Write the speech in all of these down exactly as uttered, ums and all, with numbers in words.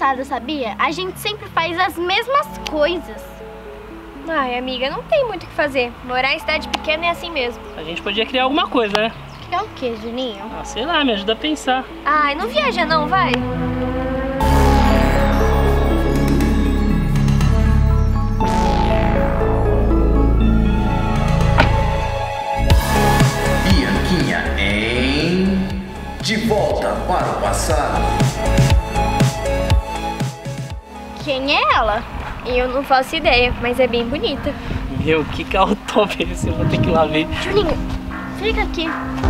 engraçado, sabia? A gente sempre faz as mesmas coisas. Ai, amiga, não tem muito o que fazer. Morar em cidade pequena é assim mesmo. A gente podia criar alguma coisa, né? É o que, Juninho? Ah, sei lá, me ajuda a pensar. Ai, não viaja não, vai. Bianquinha em De Volta para o Passado. Quem é ela? Eu não faço ideia, mas é bem bonita. Meu, que carro top é esse? Eu vou ter que ir lá ver. Juninho, fica aqui.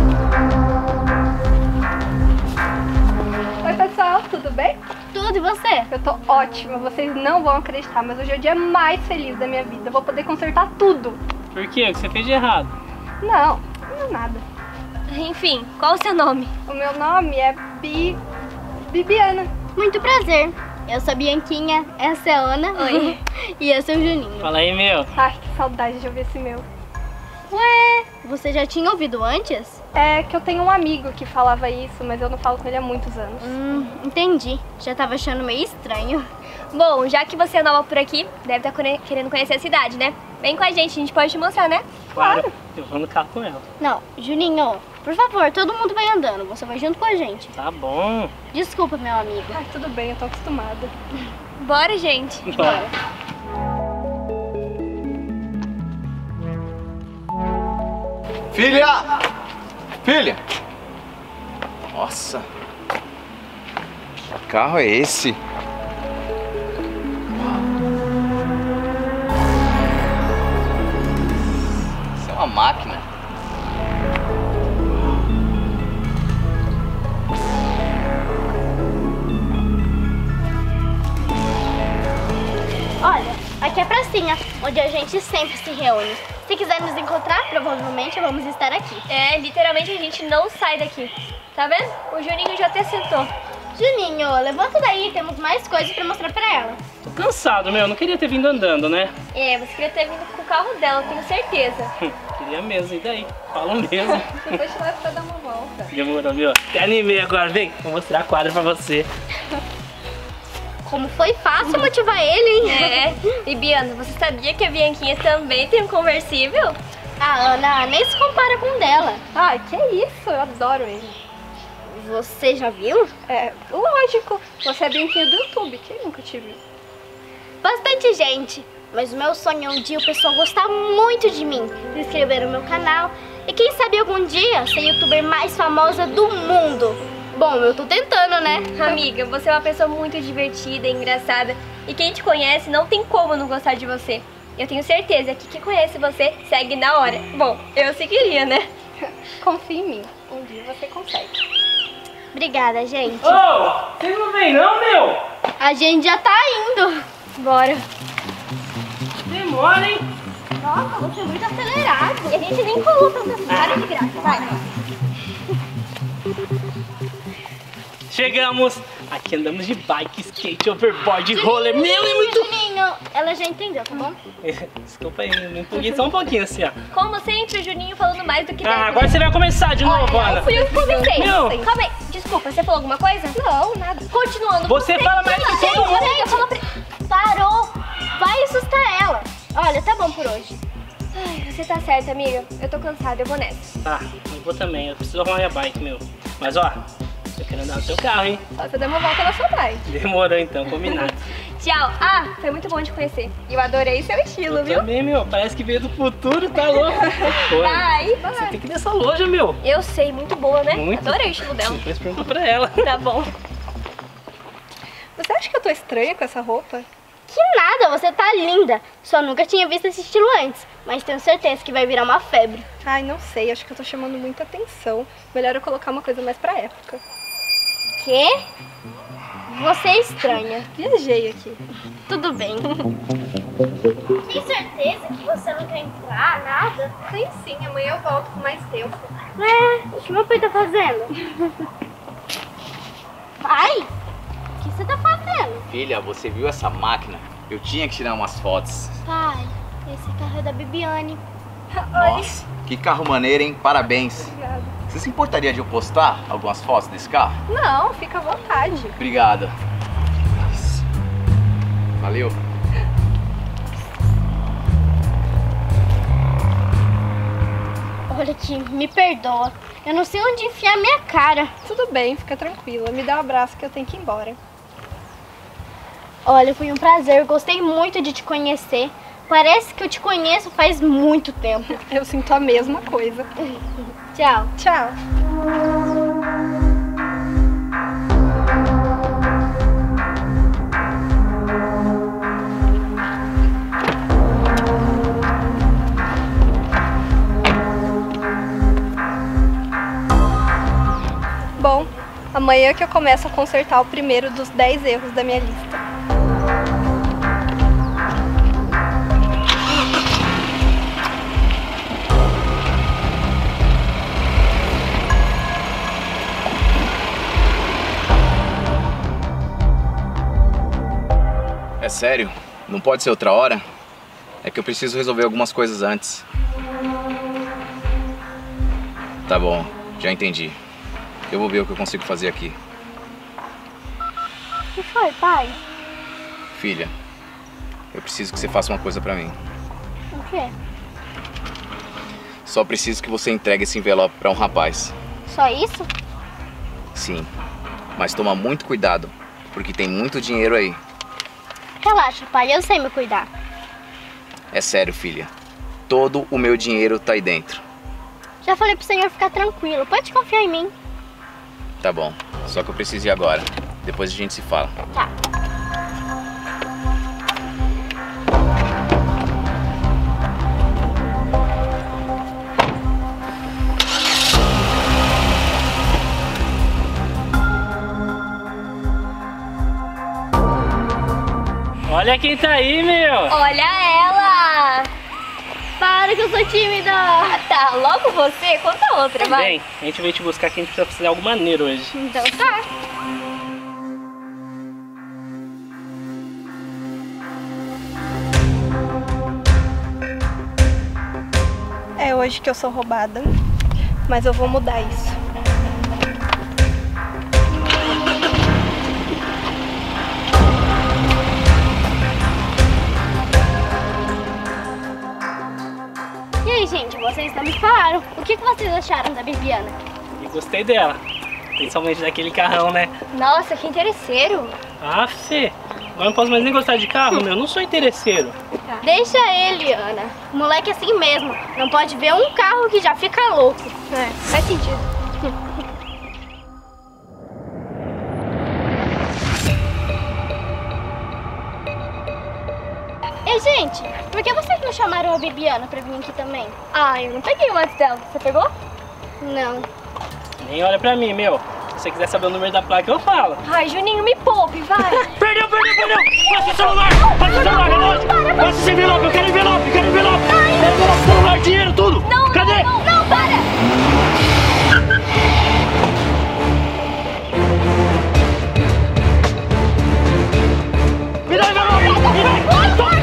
Oi pessoal, tudo bem? Tudo, e você? Eu tô ótima, vocês não vão acreditar, mas hoje é o dia mais feliz da minha vida. Eu vou poder consertar tudo. Por quê? O que você fez de errado? Não, não é nada. Enfim, qual o seu nome? O meu nome é Bi... Bibiana. Muito prazer. Eu sou a Bianquinha, essa é a Ana. Oi. E esse é o Juninho. Fala aí, meu. Ai, que saudade de ouvir esse meu. Ué, você já tinha ouvido antes? É que eu tenho um amigo que falava isso, mas eu não falo com ele há muitos anos. Hum, entendi. Já tava achando meio estranho. Bom, já que você é nova por aqui, deve estar querendo conhecer a cidade, né? Vem com a gente, a gente pode te mostrar, né? Claro. Eu vou no carro com ela. Não, Juninho, por favor, todo mundo vai andando. Você vai junto com a gente. Tá bom. Desculpa, meu amigo. Ai, tudo bem, eu tô acostumada. Bora, gente. Bora. Filha! Filha! Nossa! Que carro é esse? Isso é uma máquina. Olha, aqui é a pracinha, onde a gente sempre se reúne. Se quiser nos encontrar, provavelmente vamos estar aqui. É, literalmente a gente não sai daqui. Tá vendo? O Juninho já até sentou. Juninho, levanta daí, temos mais coisas pra mostrar pra ela. Tô cansado, meu. Não queria ter vindo andando, né? É, você queria ter vindo com o carro dela, tenho certeza. Queria mesmo, e daí? Falo mesmo. Depois te levo pra dar uma volta. Demorou, viu? Até animei agora. Vem, vou mostrar a quadra pra você. Como foi fácil motivar ele, hein? É. E Biana, você sabia que a Bianquinha também tem um conversível? A Ana nem se compara com o dela. Ai, que isso, eu adoro ele. Você já viu? É, lógico, você é Bianquinha do YouTube, quem nunca te viu? Bastante gente. Mas o meu sonho é um dia o pessoal gostar muito de mim, se inscrever no meu canal e quem sabe algum dia ser a youtuber mais famosa do mundo. Bom, eu tô tentando, né? Amiga, você é uma pessoa muito divertida e engraçada. E quem te conhece não tem como não gostar de você. Eu tenho certeza que quem conhece você segue na hora. Bom, eu seguiria, né? Confia em mim, um dia você consegue. Obrigada, gente. Ô, oh, vocês não vêm não, meu? A gente já tá indo. Bora. Demora, hein? Nossa, você é muito acelerado. E a gente nem colou tanta cara de graça. Vai. Chegamos! Aqui andamos de bike, skate, overboard, roller. Meu, é muito... Juninho, ela já entendeu, tá bom? Desculpa aí, me empolguei só um pouquinho assim, ó. Como sempre, o Juninho falando mais do que deve. Ah, agora você vai começar de novo, Ana. Não fui eu que comecei. Não. Calma aí. Desculpa, você falou alguma coisa? Não, nada. Continuando. Você fala mais que todo mundo. Amiga, fala pra... Parou. Vai assustar ela. Olha, tá bom por hoje. Ai, você tá certa, amiga. Eu tô cansada, eu vou nessa. Tá, eu vou também. Eu preciso arrumar minha bike, meu. Mas, ó, eu quero andar no seu carro, hein? Só você der uma volta na sua bike. Demorou, então. Combinado. Tchau. Ah, foi muito bom te conhecer. E eu adorei seu estilo, Eu viu? também, meu. Parece que veio do futuro, tá louco? Pô, Bye. você tem que ir nessa loja, meu. Eu sei, muito boa, né? Muito. Adorei o estilo dela. Depois pergunta pra ela. Tá bom. Você acha que eu tô estranha com essa roupa? Que nada, você tá linda. Só nunca tinha visto esse estilo antes. Mas tenho certeza que vai virar uma febre. Ai, não sei, acho que eu tô chamando muita atenção. Melhor eu colocar uma coisa mais pra época. Quê? Você é estranha. Viajei aqui. Tudo bem. Tem certeza que você não quer entrar, nada? Tem sim, amanhã eu volto com mais tempo. Ué, o que meu pai tá fazendo? Pai? O que você tá fazendo? Filha, você viu essa máquina? Eu tinha que tirar umas fotos. Pai, esse carro é da Bibiane. Nossa, que carro maneiro, hein? Parabéns. Obrigada. Você se importaria de eu postar algumas fotos desse carro? Não, fica à vontade. Obrigado. Valeu. Olha aqui, me perdoa. Eu não sei onde enfiar minha cara. Tudo bem, fica tranquila. Me dá um abraço que eu tenho que ir embora. Olha, foi um prazer. Gostei muito de te conhecer. Parece que eu te conheço faz muito tempo. Eu sinto a mesma coisa. Tchau. Tchau. Bom, amanhã que eu começo a consertar o primeiro dos dez erros da minha lista. É sério? Não pode ser outra hora? É que eu preciso resolver algumas coisas antes. Tá bom, já entendi. Eu vou ver o que eu consigo fazer aqui. O que foi, pai? Filha, eu preciso que você faça uma coisa pra mim. O quê? Só preciso que você entregue esse envelope pra um rapaz. Só isso? Sim, mas toma muito cuidado, porque tem muito dinheiro aí. Relaxa, pai, eu sei me cuidar. É sério, filha. Todo o meu dinheiro tá aí dentro. Já falei pro senhor ficar tranquilo, pode confiar em mim. Tá bom, só que eu preciso ir agora. Depois a gente se fala. Tá. Olha quem tá aí, meu! Olha ela! Para que eu sou tímida! Ah, tá, logo você? Conta outra, vai. Bem, a gente veio te buscar que a gente precisa fazer algo maneiro hoje. Então tá. É hoje que eu sou roubada, mas eu vou mudar isso. E aí, gente, vocês não me falaram. O que que vocês acharam da Bibiana? E gostei dela. Principalmente daquele carrão, né? Nossa, que interesseiro. Ah, Fê. Agora não posso mais nem gostar de carro, meu. Não sou interesseiro. Deixa ele, Ana. O moleque é assim mesmo. Não pode ver um carro que já fica louco. É, faz sentido. Ei, gente, por que vocês não chamaram a Bibiana pra vir aqui também? Ah, eu não peguei o antes dela. Você pegou? Não. Nem olha pra mim, meu. Se você quiser saber o número da placa, eu falo. Ai, Juninho, me poupe, vai. Perdeu, perdeu, perdeu! Passa o celular! Passa o celular, relógio! Passa esse envelope, eu quero envelope, eu quero envelope! Quero envelope, celular, dinheiro, tudo! Não, Cadê? não, não, não, para! Me dá o envelope! Me dá! Toma!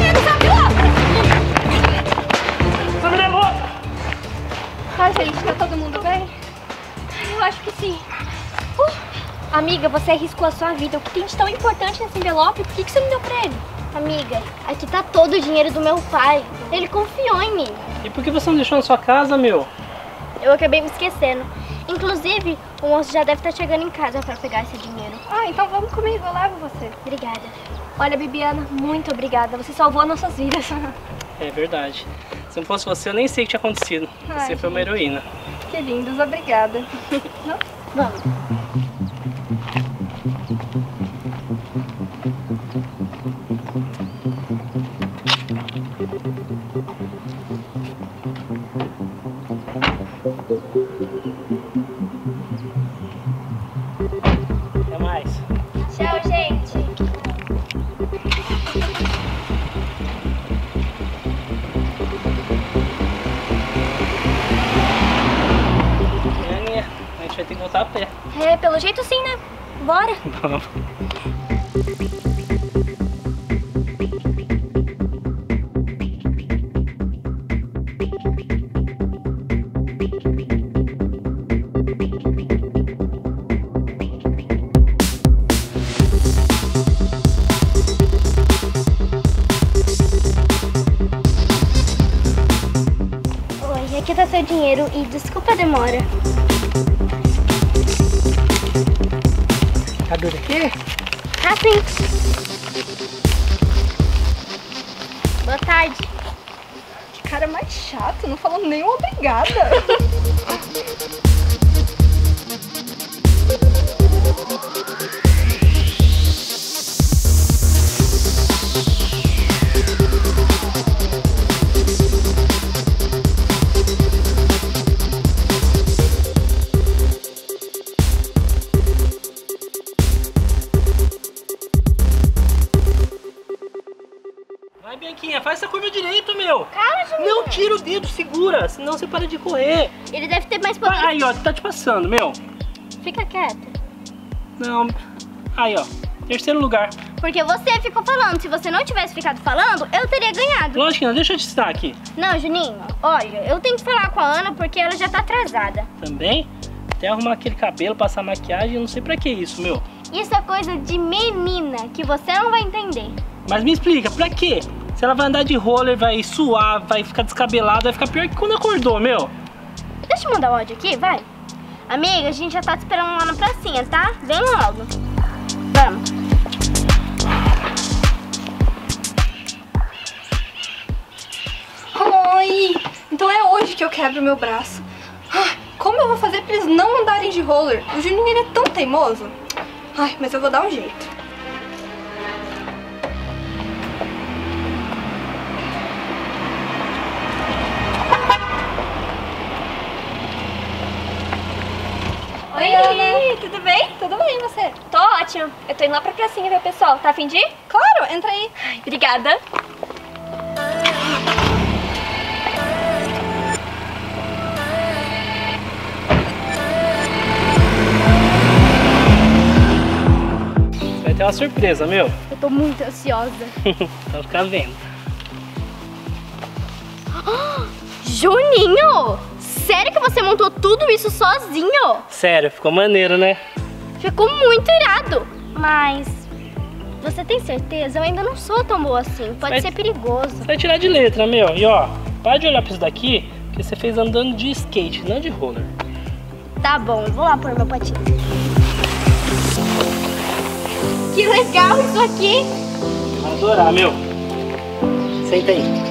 Você me levou! Ah, gente, tá todo mundo bem? Eu acho que sim. Uh, amiga, você arriscou a sua vida. O que tem de tão importante nesse envelope? Por que, que você não deu pra ele? Amiga, aqui tá todo o dinheiro do meu pai. Ele confiou em mim. E por que você não deixou na sua casa, meu? Eu acabei me esquecendo. Inclusive, o moço já deve estar chegando em casa pra pegar esse dinheiro. Ah, então vamos comigo, eu levo você. Obrigada. Olha, Bibiana, muito obrigada. Você salvou nossas vidas. É verdade. Se não fosse você, eu nem sei o que tinha acontecido. Ai, Você foi uma heroína. Que lindos, obrigada. Vamos. Até mais. Tchau, gente. Aninha, a gente vai ter que voltar a pé. É, pelo jeito sim, né? Bora. Vamos. aqui tá seu dinheiro e desculpa a demora. Cadê daqui? Ah, sim. Boa tarde. Que cara mais chato, não falou nem uma obrigada. Vai, Bianquinha, faz essa curva direito, meu. Calma, Juninho. Não tira o dedo, segura, senão você para de correr. Ele deve ter mais poder. Vai, aí, ó, tá te passando, meu. Fica quieto. Não, aí, ó, terceiro lugar. Porque você ficou falando. Se você não tivesse ficado falando, eu teria ganhado. Lógico que não, deixa eu te ensinar aqui. Não, Juninho, olha, eu tenho que falar com a Ana porque ela já tá atrasada. Também, até arrumar aquele cabelo, passar maquiagem, eu não sei pra que isso, meu. Isso é coisa de menina que você não vai entender. Mas me explica, pra quê? Se ela vai andar de roller, vai suar, vai ficar descabelada, vai ficar pior que quando acordou, meu. Deixa eu mandar o áudio aqui, vai. Amiga, a gente já tá te esperando lá na pracinha, tá? Vem logo. Vamos. Ai, então é hoje que eu quebro meu braço. Ai, como eu vou fazer pra eles não andarem de roller? O Juninho, ele é tão teimoso. Ai, mas eu vou dar um jeito. Oi, Ana, tudo bem? Tudo bem, e você? Tô ótimo. Eu tô indo lá pra pracinha ver o pessoal. Tá a fim de ir? Claro, entra aí. Ai, obrigada. Vai ter uma surpresa, meu. Eu tô muito ansiosa. Então fica vendo. Juninho! Sério que você montou tudo isso sozinho? Sério, ficou maneiro, né? Ficou muito irado. Mas você tem certeza? Eu ainda não sou tão boa assim. Pode Vai- ser perigoso. Você vai tirar de letra, meu. E ó, para de olhar pra isso daqui, porque você fez andando de skate, não de roller. Tá bom, vou lá pôr meu patinho. Que legal isso aqui! Vai adorar, meu. Senta aí.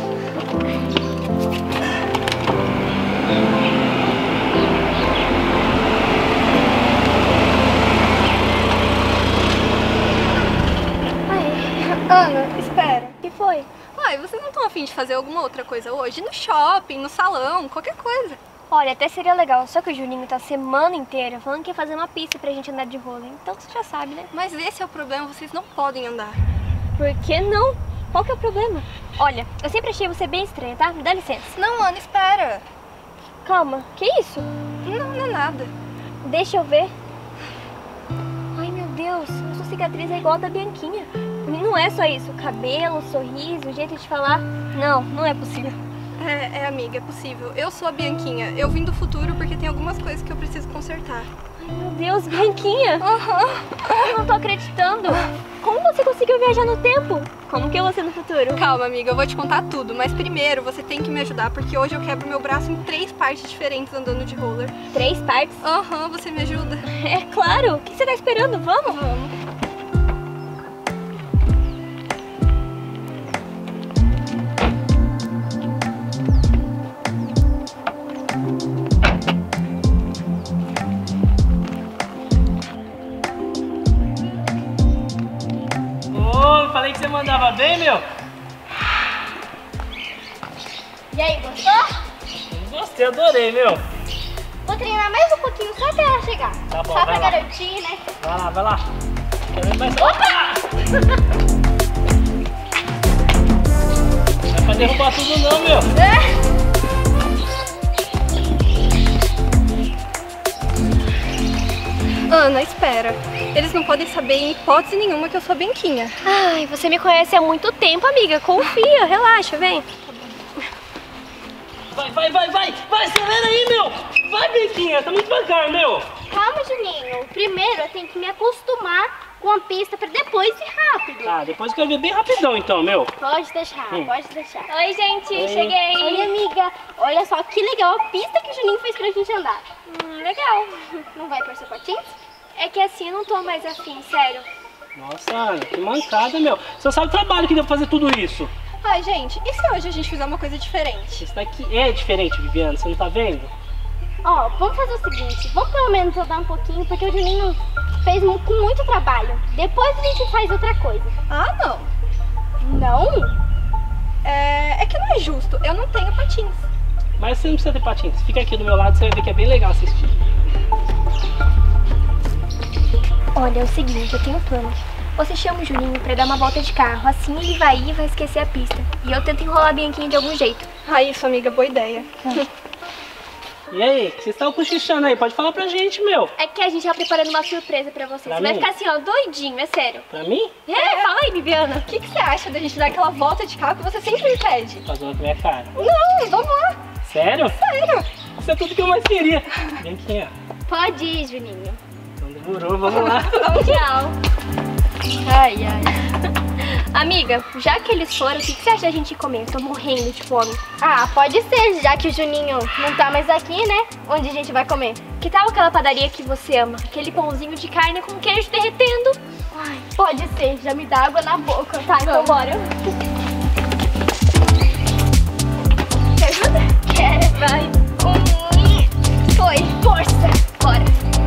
Ana, espera. O que foi? Ai, vocês não estão afim de fazer alguma outra coisa hoje? No shopping, no salão, qualquer coisa. Olha, até seria legal, só que o Juninho tá a semana inteira falando que ia fazer uma pista pra gente andar de roller. Então você já sabe, né? Mas esse é o problema, vocês não podem andar. Por que não? Qual que é o problema? Olha, eu sempre achei você bem estranha, tá? Dá licença. Não, Ana, espera. Calma, que isso? Não, não é nada. Deixa eu ver. Ai, meu Deus, a sua cicatriz é igual a da Bianquinha. E não é só isso, o cabelo, o sorriso, o jeito de falar. Não, não é possível. É, é, amiga, é possível. Eu sou a Bianquinha. Eu vim do futuro porque tem algumas coisas que eu preciso consertar. Ai, meu Deus, Bianquinha. Aham. Eu não tô acreditando. Como você conseguiu viajar no tempo? Como que é você no futuro? Calma, amiga, eu vou te contar tudo. Mas primeiro você tem que me ajudar porque hoje eu quebro meu braço em três partes diferentes andando de roller. Três partes? Aham, você me ajuda? É claro. O que você tá esperando? Vamos? Vamos. Ô, falei que você mandava bem, meu. E aí, gostou? Gostei, adorei, meu. Vou treinar mais um pouquinho só até ela chegar. Tá bom, só pra vai lá. garantir, né? Vai lá, vai lá. Quer ver mais? Opa! Não é pra derrubar tudo não, meu. É. Ana, espera. Eles não podem saber em hipótese nenhuma que eu sou a Bianquinha. Ai, você me conhece há muito tempo, amiga. Confia, relaxa, vem. Vai, vai, vai, vai. Vai, acelera aí, meu. Vai, Bianquinha, tá muito devagar, meu. Calma, Juninho. Primeiro eu tenho que me acostumar com a pista pra depois ir rápido. Ah, depois eu quero ver bem rapidão, então, meu. Pode deixar, Hum. pode deixar. Oi, gente, Oi. cheguei. Oi, amiga. Olha só que legal a pista que o Juninho fez pra gente andar. Hum, legal. Não vai pra seu patins? É que assim eu não tô mais afim, sério. Nossa, Ana, que mancada, meu. Você sabe o trabalho que deu pra fazer tudo isso. Ai, gente, e se hoje a gente fizer uma coisa diferente? Isso daqui é diferente, Viviana, você não tá vendo? Ó, vamos fazer o seguinte, vamos pelo menos andar um pouquinho, porque o Juninho fez mu- com muito trabalho. Depois a gente faz outra coisa. Ah, não. Não? É, é que não é justo. Eu não tenho patins. Mas você não precisa ter patins. Fica aqui do meu lado, você vai ver que é bem legal assistir. Olha, é o seguinte, eu tenho um plano. Você chama o Juninho pra dar uma volta de carro, assim ele vai ir e vai esquecer a pista. E eu tento enrolar a Bianquinha de algum jeito. Ah, isso, amiga, boa ideia. E aí, o que vocês estavam cochichando aí? Pode falar pra gente, meu. É que a gente tá preparando uma surpresa pra você. Pra Você vai mim? ficar assim, ó, doidinho, é sério. Pra mim? É, fala aí, Bibiana. O que, que você acha da gente dar aquela volta de carro que você sempre me pede? Fazer uma com a minha cara. Não, vamos lá. Sério? Sério. Isso é tudo que eu mais queria. Vem aqui, ó. Pode ir, Juninho. Então demorou, vamos lá. Tchau. Ai, ai. Amiga, já que eles foram, o que, que você acha da gente comer? Eu tô morrendo de fome. Ah, pode ser, já que o Juninho não tá mais aqui, né? Onde a gente vai comer? Que tal aquela padaria que você ama? Aquele pãozinho de carne com queijo derretendo. Ai, pode ser, já me dá água na boca. Tá, então bora. Quer ajuda? Quero. Vai. Um, foi, força. Bora.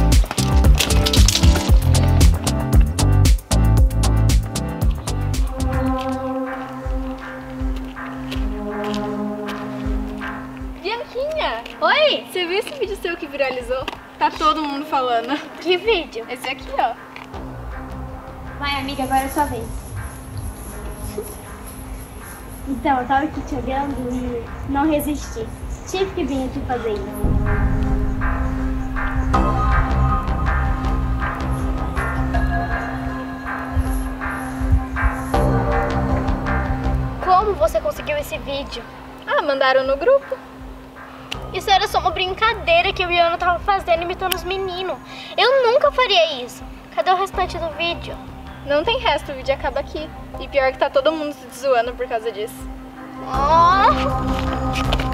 Bianquinha, Oi, você viu esse vídeo seu que viralizou? Tá todo mundo falando. que vídeo? Esse aqui, ó. Vai, amiga, agora é sua vez. Então, eu tava aqui te olhando e não resisti. Tive que vir aqui fazer isso. Como você conseguiu esse vídeo? Ah, mandaram no grupo. Isso era só uma brincadeira que o Iano tava fazendo imitando os meninos. Eu nunca faria isso. Cadê o restante do vídeo? Não tem resto, o vídeo acaba aqui. E pior que tá todo mundo se zoando por causa disso. Oh.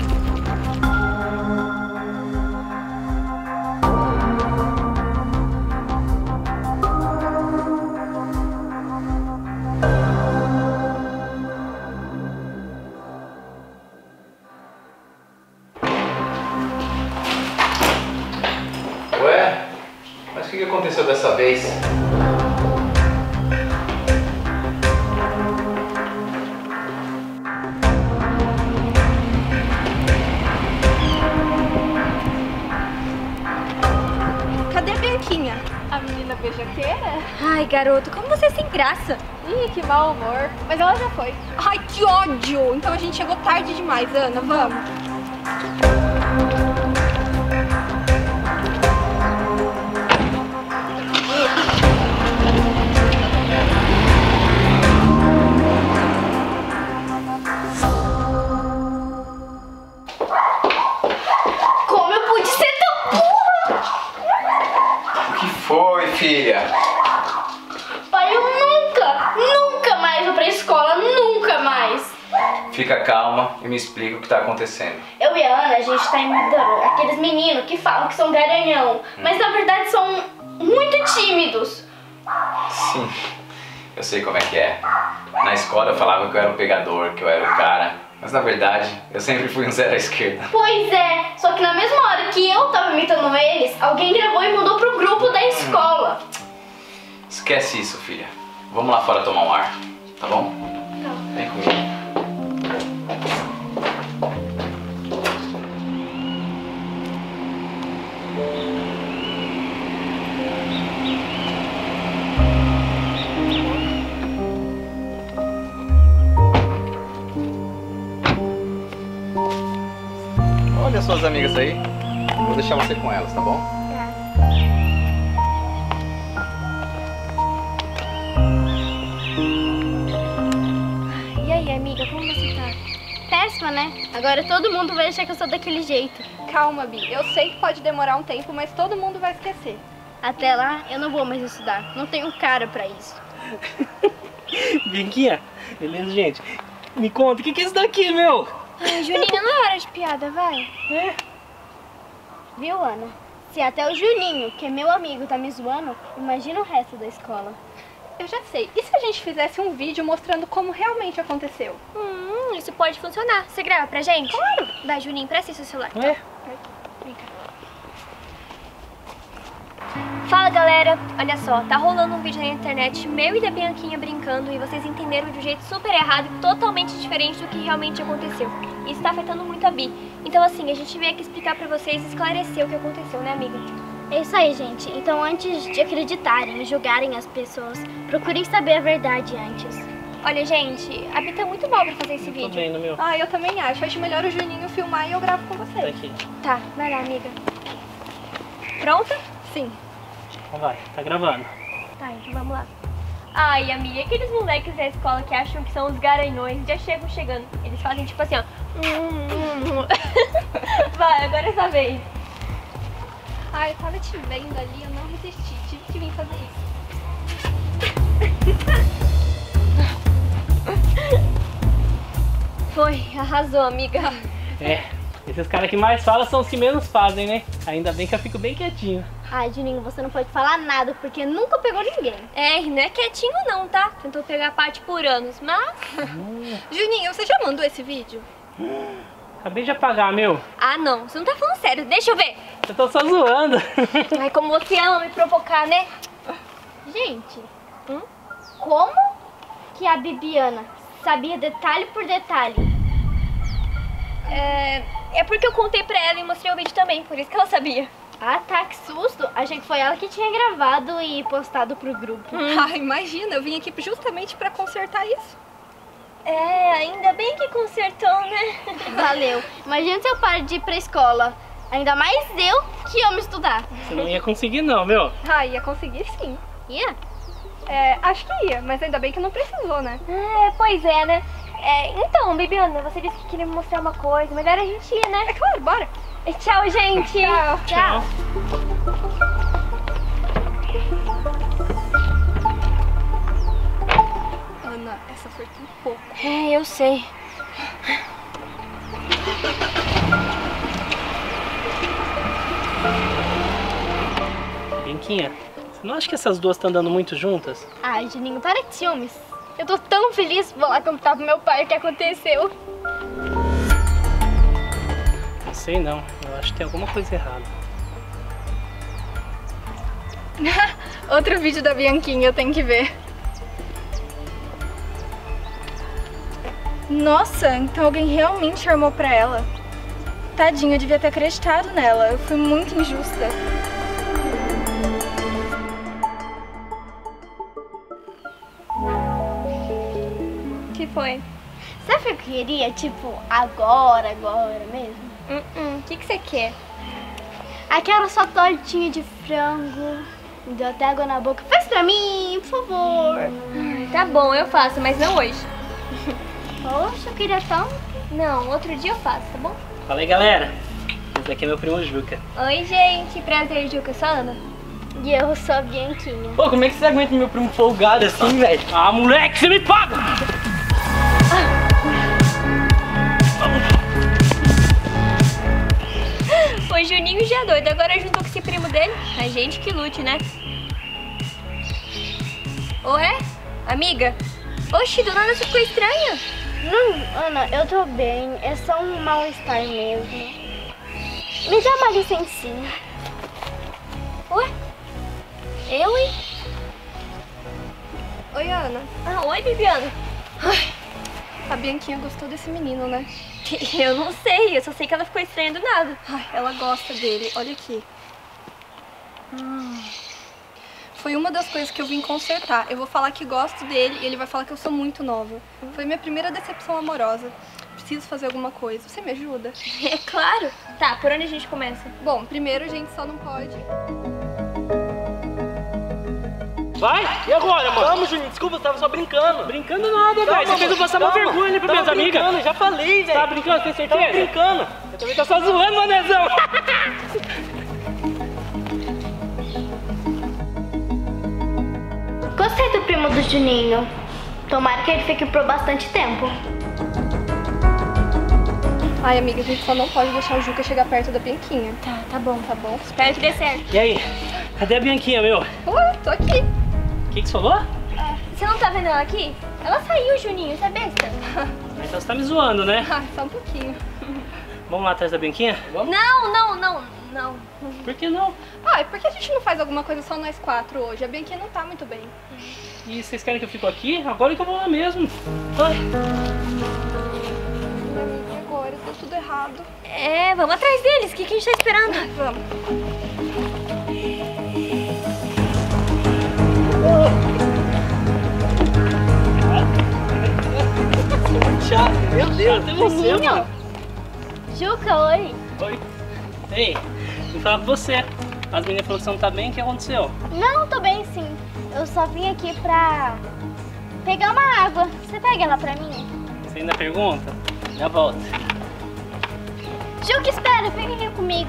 Ué, mas o que que aconteceu dessa vez? Cadê a Bianquinha? A menina beijaqueira? Ai, garoto, como você é sem graça. Ih, que mau humor. Mas ela já foi. Ai, que ódio! Então a gente chegou tarde demais, Ana. Vamos. Como eu pude ser tão burra? O que foi, filha? Pai, eu nunca, nunca mais vou pra escola, nunca mais. Fica calma e me explica o que tá acontecendo. Eu e a Ana, a gente tá imitando aqueles meninos que falam que são garanhão, mas na verdade são muito tímidos. Sim, eu sei como é que é. Na escola eu falava que eu era o pegador, que eu era o cara. Mas na verdade, eu sempre fui um zero à esquerda. Pois é, só que na mesma hora que eu tava imitando eles, alguém gravou e mandou pro grupo da escola. Esquece isso, filha. Vamos lá fora tomar um ar, tá bom? Vem comigo. Olha suas amigas aí. Vou deixar você com elas, tá bom? E aí, amiga, como você tá? Péssima, né? Agora todo mundo vai achar que eu sou daquele jeito. Calma, Bi. Eu sei que pode demorar um tempo, mas todo mundo vai esquecer. Até lá, eu não vou mais estudar. Não tenho cara pra isso. Bianquinha, beleza, gente? Me conta, o que que é isso daqui, meu? Ai, Juninho, não é hora de piada, vai. É. Viu, Ana? Se até o Juninho, que é meu amigo, tá me zoando, imagina o resto da escola. Eu já sei. E se a gente fizesse um vídeo mostrando como realmente aconteceu? Hum, isso pode funcionar. Você grava pra gente? Claro. Dá, Juninho, presta aí seu celular. É. Fala, galera. Olha só, tá rolando um vídeo na internet meu e da Bianquinha brincando e vocês entenderam de um jeito super errado e totalmente diferente do que realmente aconteceu. Isso tá afetando muito a Bi. Então, assim, a gente veio aqui explicar pra vocês e esclarecer o que aconteceu, né, amiga? É isso aí, gente. Então, antes de acreditarem e julgarem as pessoas, procurem saber a verdade antes. Olha, gente, a Bi tá muito mal pra fazer esse Tô vídeo. vendo, meu. Ah, eu também acho. Acho melhor o Juninho filmar e eu gravo com Tá vocês. aqui. Tá, vai lá, amiga. Pronta? Sim. Então vai, tá gravando. Tá, então vamos lá. Ai, amiga, aqueles moleques da escola que acham que são os garanhões já chegam chegando. Eles fazem tipo assim, ó. Vai, agora é essa vez. Ah, eu tava te vendo ali, eu não resisti. Tive que vir fazer isso. Foi, arrasou, amiga. É, esses caras que mais falam são os que menos fazem, né? Ainda bem que eu fico bem quietinho. Ai, Juninho, você não pode falar nada, porque nunca pegou ninguém. É, e não é quietinho não, tá? Tentou pegar parte por anos, mas... Juninho, você já mandou esse vídeo? Acabei de apagar, meu. Ah, não, você não tá falando sério, deixa eu ver. Eu tô só zoando. Ai, como você ama me provocar, né? Gente, hum? como que a Bibiana sabia detalhe por detalhe? É, é porque eu contei pra ela e mostrei o vídeo também, por isso que ela sabia. Ah, tá, que susto. Achei que foi ela que tinha gravado e postado pro grupo. Ah, imagina, eu vim aqui justamente pra consertar isso. É, ainda bem que consertou, né? Valeu. Imagina se eu paro de ir pra escola. Ainda mais eu que amo estudar. Você não ia conseguir não, meu. Ah, ia conseguir sim. Ia? É, acho que ia, mas ainda bem que não precisou, né? É, pois é, né? É, então, Bibiana, você disse que queria me mostrar uma coisa, melhor a gente ir, né? É claro, bora. Tchau, gente! Tchau. Tchau. Ana, essa foi tão pouco. É, eu sei. Bianquinha, você não acha que essas duas estão andando muito juntas? Ai, Juninho, para de ciúmes. Eu tô tão feliz. Vou lá contar pro meu pai o que aconteceu. Não sei não, eu acho que tem alguma coisa errada. Outro vídeo da Bianquinha, eu tenho que ver. Nossa, então alguém realmente armou pra ela. Tadinha, eu devia ter acreditado nela. Eu fui muito injusta. O que foi? Sabe o que eu queria? Tipo, agora, agora mesmo? O uh-uh. que, que você quer? Aquela sua tortinha de frango. Me deu até água na boca. Faz pra mim, por favor. Tá bom, eu faço, mas não hoje. Poxa, eu queria tanto. Não, outro dia eu faço, tá bom? Fala aí, galera. Esse daqui é meu primo Juca. Oi, gente. Prazer, Juca. Eu sou a Ana. E eu sou a Bianquinha. Pô, como é que você aguenta meu primo folgado assim, velho? Ah, moleque, você me paga! O Juninho já é doido, agora juntou com esse primo dele. A gente que lute, né? Ué? Amiga? Oxi, do nada você ficou estranha. Não, Ana, eu tô bem. É só um mal-estar mesmo. Me dá uma licencinha. Ué? Eu, hein? Oi, Ana. Ah, oi, Bibiana. A Bianquinha gostou desse menino, né? Eu não sei, eu só sei que ela ficou estranha do nada. Ai, ela gosta dele. Olha aqui. Hum. Foi uma das coisas que eu vim consertar. Eu vou falar que gosto dele e ele vai falar que eu sou muito nova. Foi minha primeira decepção amorosa. Preciso fazer alguma coisa. Você me ajuda? É claro. Tá, por onde a gente começa? Bom, primeiro a gente só não pode... Vai? E agora, mano? Calma, Juninho, desculpa, eu tava só brincando. Brincando nada, velho. Você fez eu passar uma calma. vergonha ali pra Tava minhas amigas. brincando, já falei, velho. Tá brincando? Tem certeza? Tava brincando. Eu também tô só zoando, manezão. Gostei do primo do Juninho. Tomara que ele fique por bastante tempo. Ai, amiga, a gente só não pode deixar o Juca chegar perto da Bianquinha. Tá, tá bom. Tá bom? Espero que dê certo. E aí? Cadê a Bianquinha, meu? Ué, tô aqui. O que que você falou? Você não tá vendo ela aqui? Ela saiu, Juninho, você é besta? Então você tá me zoando, né? Ai, só um pouquinho. Vamos lá atrás da Bianquinha? Vamos? Não, não, não, não. Por que não? Ai, por que a gente não faz alguma coisa só nós quatro hoje? A Bianquinha não tá muito bem. E vocês querem que eu fique aqui? Agora que eu vou lá mesmo. Ai. Minha amiga, agora tá tudo errado. É, vamos atrás deles. O que, que a gente tá esperando? Vamos. Chato, meu Deus. Até você, Juninho. mano. Juca, oi. Oi. Ei, vim falar com você. As meninas falaram que você não tá bem, o que aconteceu? Não, tô bem sim. Eu só vim aqui pra pegar uma água. Você pega ela pra mim? Você ainda pergunta? Já volto. Juca, espera, vem aqui comigo.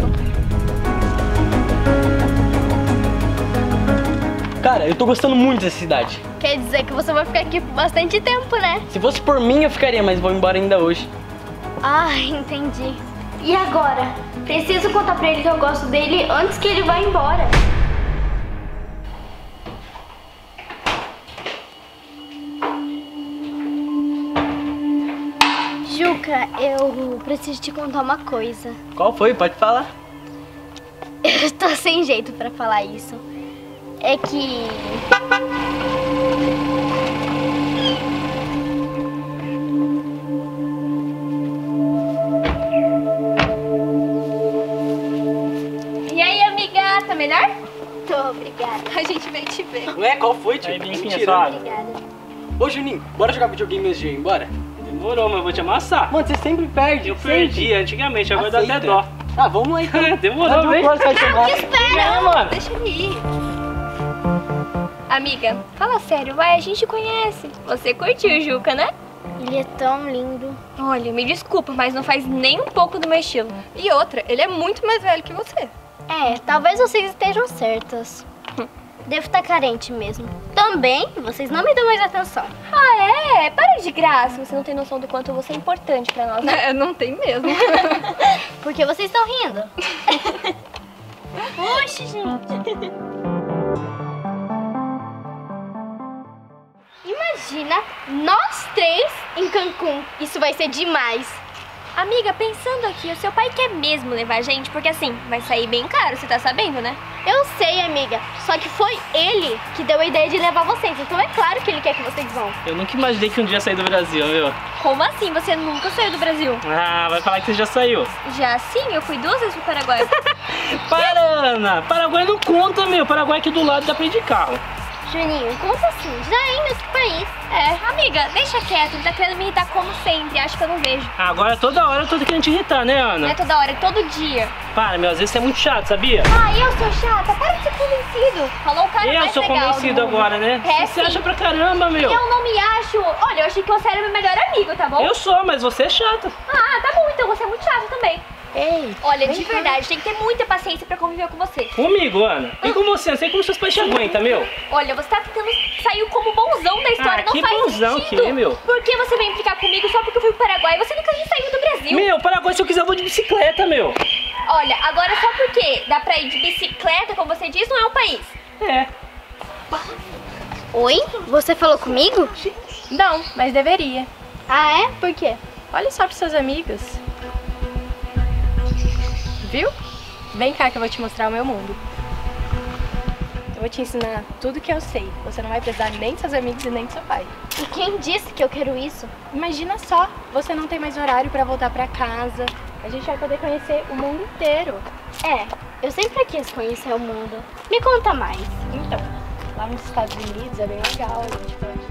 Cara, eu tô gostando muito dessa cidade. Quer dizer que você vai ficar aqui por bastante tempo, né? Se fosse por mim, eu ficaria, mas vou embora ainda hoje. Ah, entendi. E agora? Preciso contar pra ele que eu gosto dele antes que ele vá embora. Juca, eu preciso te contar uma coisa. Qual foi? Pode falar. Eu tô sem jeito pra falar isso. É que... E aí, amiga, tá melhor? Tô, obrigada. A gente veio te ver. Ué, qual foi, tio? Aí, Bianquinha, Mentira. suave. Obrigada. Ô, Juninho, bora jogar videogame antes de eu ir embora? Demorou, mas eu vou te amassar. Mano, você sempre perde. Eu sempre. perdi antigamente, agora dá até Aceita. dó. Ah, vamos lá então. Demorou, Não, vem. não vai chamar. É, mano. Deixa ele ir. Amiga, fala sério, vai, a gente conhece. Você curtiu o Juca, né? Ele é tão lindo. Olha, me desculpa, mas não faz nem um pouco do meu estilo. E outra, ele é muito mais velho que você. É, talvez vocês estejam certas. Devo estar carente mesmo. Também, vocês não me dão mais atenção. Ah, é? Para de graça, você não tem noção do quanto você é importante pra nós. É, não tem mesmo. Porque vocês estão rindo. Oxi, gente. Imagina nós três em Cancún. Isso vai ser demais. Amiga, pensando aqui, o seu pai quer mesmo levar a gente, porque assim, vai sair bem caro, você tá sabendo, né? Eu sei, amiga. Só que foi ele que deu a ideia de levar vocês. Então é claro que ele quer que vocês vão. Eu nunca imaginei que um dia ia sair do Brasil, meu. Como assim? Você nunca saiu do Brasil? Ah, vai falar que você já saiu. Já sim, eu fui duas vezes pro Paraguai. Para, Ana. Paraguai não conta, meu. Paraguai aqui do lado dá pra ir de carro. Juninho, conta assim. Já é em outro país. É, amiga, deixa quieto, ele tá querendo me irritar como sempre, acho que eu não vejo. Agora toda hora eu tô querendo te irritar, né, Não é Ana? toda hora, é todo dia. Para, meu. Às vezes você é muito chato, sabia? Ah, eu sou chata, para de ser convencido. Falou o cara Eu mais sou legal convencido do mundo. agora, né? É, Você se sim. acha pra caramba, meu. Eu não me acho. Olha, eu achei que você era meu melhor amigo, tá bom? Eu sou, mas você é chata. Ah, tá bom, então você é muito chato também. Ei, Olha, de verdade, tem que ter muita paciência pra conviver com você. Comigo, Ana. E com você? Não sei como seus pais te aguentam, meu. Olha, você tá tentando sair como bonzão da história, Ah, não que faz bonzão sentido. que é, meu? Por que você vem implicar comigo só porque eu fui pro Paraguai? Você nunca nem saiu do Brasil. Meu, Paraguai, se eu quiser, eu vou de bicicleta, meu. Olha, agora só porque dá pra ir de bicicleta, como você diz, não é um país. É. oi? Você falou comigo? Não, mas deveria. Ah, é? Por quê? Olha só pros seus amigos. Viu? Vem cá que eu vou te mostrar o meu mundo. Eu vou te ensinar tudo que eu sei. Você não vai precisar nem dos seus amigos e nem do seu pai. E quem disse que eu quero isso? Imagina só, você não tem mais horário pra voltar pra casa. A gente vai poder conhecer o mundo inteiro. É, eu sempre quis conhecer o mundo. Me conta mais. Então, lá nos Estados Unidos é bem legal, a gente pode...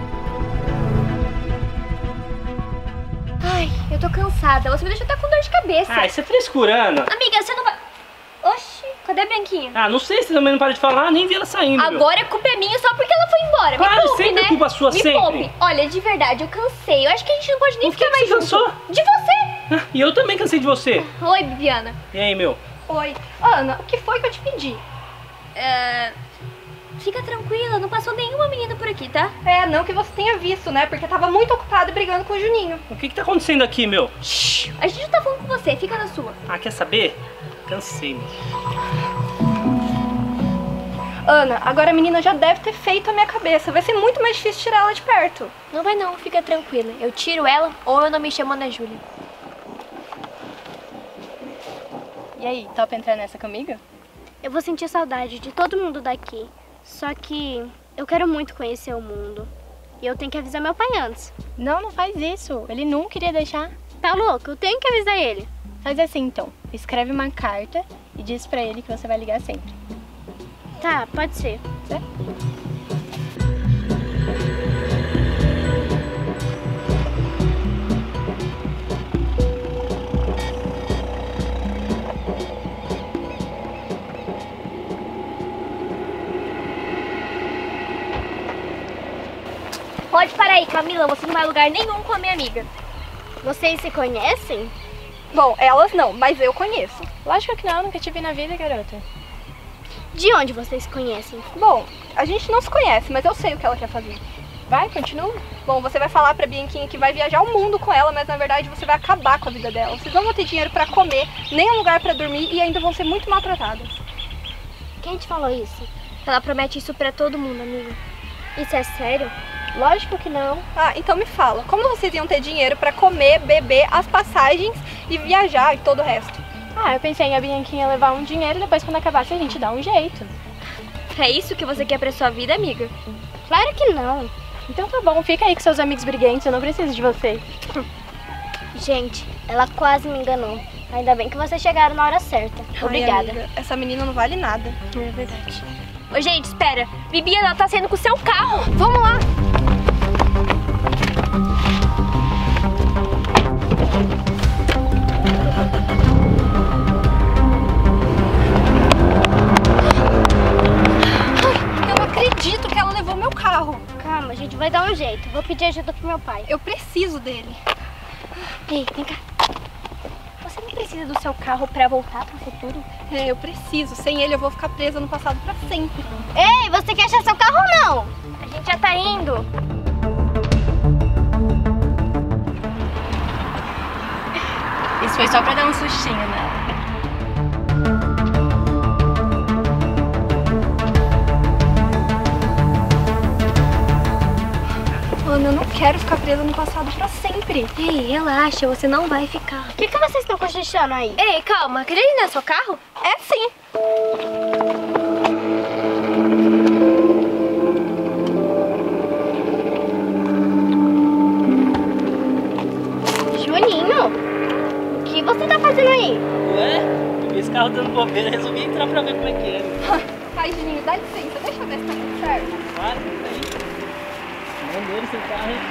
Ai, eu tô cansada. Você me deixou até com dor de cabeça. Ah, isso é frescura, Ana. Amiga, você não vai... Oxi, cadê a Bianquinha? Ah, não sei se também não para de falar, nem vi ela saindo, meu. Agora a culpa é minha só porque ela foi embora. Claro, Me poupe, sempre né? é culpa sua, Me sempre. poupe. Olha, de verdade, eu cansei. Eu acho que a gente não pode nem O que ficar que mais você junto. cansou? De você. Ah, e eu também cansei de você. Oi, Bibiana. E aí, meu? Oi, Ana, o que foi que eu te pedi? É... Fica tranquila, não passou nenhuma menina por aqui, tá? É, não que você tenha visto, né? Porque tava muito ocupado brigando com o Juninho. O que que tá acontecendo aqui, meu? Shhh, a gente não tá falando com você, fica na sua. Ah, quer saber? Cansei, meu. Ana, agora a menina já deve ter feito a minha cabeça. Vai ser muito mais difícil tirar ela de perto. Não vai não, fica tranquila. Eu tiro ela ou eu não me chamo Ana Júlia. E aí, topa entrar nessa comigo? Eu vou sentir saudade de todo mundo daqui. Só que eu quero muito conhecer o mundo. E eu tenho que avisar meu pai antes. Não, não faz isso. Ele nunca iria deixar. Tá louco? Eu tenho que avisar ele. Faz assim então. Escreve uma carta e diz pra ele que você vai ligar sempre. Tá, pode ser. É? Pode parar aí, Camila, você não vai a lugar nenhum com a minha amiga. Vocês se conhecem? Bom, elas não, mas eu conheço. Lógico que não, nunca te vi na vida, garota. De onde vocês se conhecem? Bom, a gente não se conhece, mas eu sei o que ela quer fazer. Vai, continua. Bom, você vai falar pra Bianquinha que vai viajar o mundo com ela, mas na verdade você vai acabar com a vida dela. Vocês não vão ter dinheiro pra comer, nem um lugar pra dormir e ainda vão ser muito maltratadas. Quem te falou isso? Ela promete isso pra todo mundo, amiga. Isso é sério? Lógico que não. Ah, então me fala, como vocês iam ter dinheiro pra comer, beber, as passagens e viajar e todo o resto? Ah, eu pensei em a Bianquinha levar um dinheiro e depois quando acabasse a gente dá um jeito. É isso que você quer pra sua vida, amiga? Claro que não. Então tá bom, fica aí com seus amigos briguentos, eu não preciso de você. Gente, ela quase me enganou. Ainda bem que vocês chegaram na hora certa. Obrigada. Ai, amiga, essa menina não vale nada. É verdade. Ô, gente, espera. Bibi, ela tá saindo com o seu carro. Vamos lá! Ai, eu não acredito que ela levou meu carro. Calma, a gente vai dar um jeito. Vou pedir ajuda pro meu pai. Eu preciso dele. Ei, vem cá. Você não precisa do seu carro pra voltar pro futuro? É, eu preciso. Sem ele eu vou ficar presa no passado pra sempre. Ei, você quer achar seu carro ou não? A gente já tá indo. Isso foi só pra dar um sustinho nela. Ana, eu não quero ficar presa no passado pra sempre. Ei, relaxa, você não vai ficar. O que, que vocês estão cochichando aí? Ei, calma, aquele ali não é seu carro? É sim. Juninho, o que você tá fazendo aí? Ué? Eu vi esse carro dando bobeira, resolvi entrar pra ver como é que é. Ai, Juninho, dá licença. Deixa eu ver se tá tudo certo. Claro, tá aí. Maneiro esse carro, hein?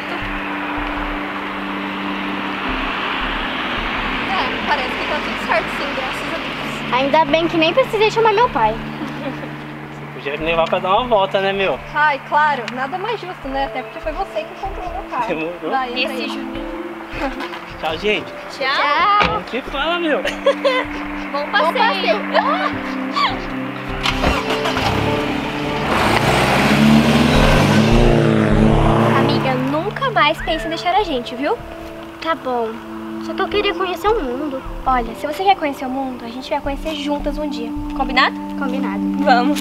É, parece que tá tudo certo sim, graças a Deus. Ainda bem que nem precisei chamar meu pai. Podia me levar pra dar uma volta, né, meu? Ai, claro, nada mais justo, né? Até porque foi você que comprou meu carro. Demorou. Vai, entra Esse aí. Juninho. Tchau, gente. Tchau. Que fala, meu. Bom passeio. Amiga, nunca mais pense em deixar a gente, viu? Tá bom. Só que eu queria conhecer o mundo. Olha, se você quer conhecer o mundo, a gente vai conhecer juntas um dia. Combinado? Combinado. Vamos.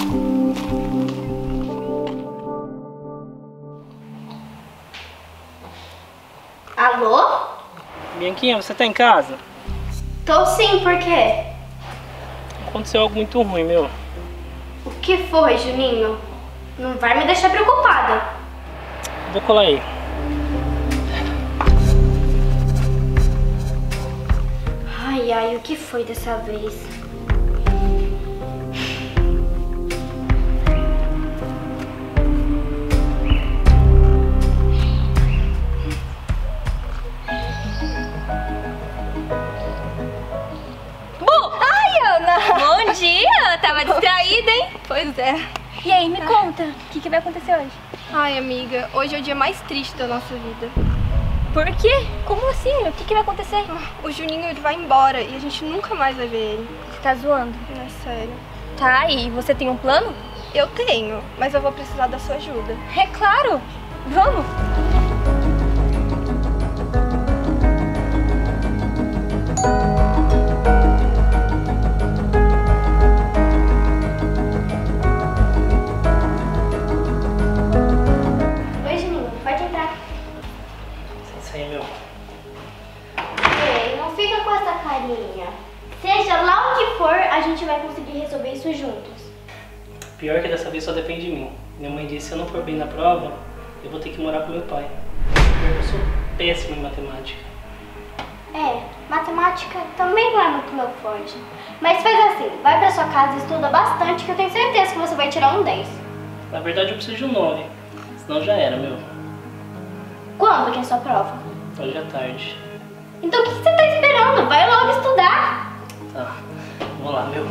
Alô? Bianquinha, você tá em casa? Tô sim, por quê? Aconteceu algo muito ruim, meu. O que foi, Juninho? Não vai me deixar preocupada. Vou colar aí. Ai, ai, o que foi dessa vez? Ai, Ana! Bom dia! Tava distraída, hein? Pois é. E aí, me conta, o que, que vai acontecer hoje? Ai, amiga, hoje é o dia mais triste da nossa vida. Por quê? Como assim? O que, que vai acontecer? O Juninho ele vai embora e a gente nunca mais vai ver ele. Você tá zoando. É sério. Tá, e você tem um plano? Eu tenho, mas eu vou precisar da sua ajuda. É claro! Vamos! Oi, Juninho, pode entrar. Isso aí, meu. Ei, não fica com essa carinha. Seja lá o que for, a gente vai conseguir resolver isso juntos. Pior que dessa vez só depende de mim. Minha mãe disse que se eu não for bem na prova, eu vou ter que morar com meu pai. Pior que eu sou péssimo em matemática. É, matemática também não é muito meu forte. Mas faz assim, vai pra sua casa e estuda bastante que eu tenho certeza que você vai tirar um dez. Na verdade eu preciso de um nove, senão já era, meu. Quando que é a sua prova? Hoje à tarde. Então o que você tá esperando? Vai logo estudar. Tá, vou lá, meu.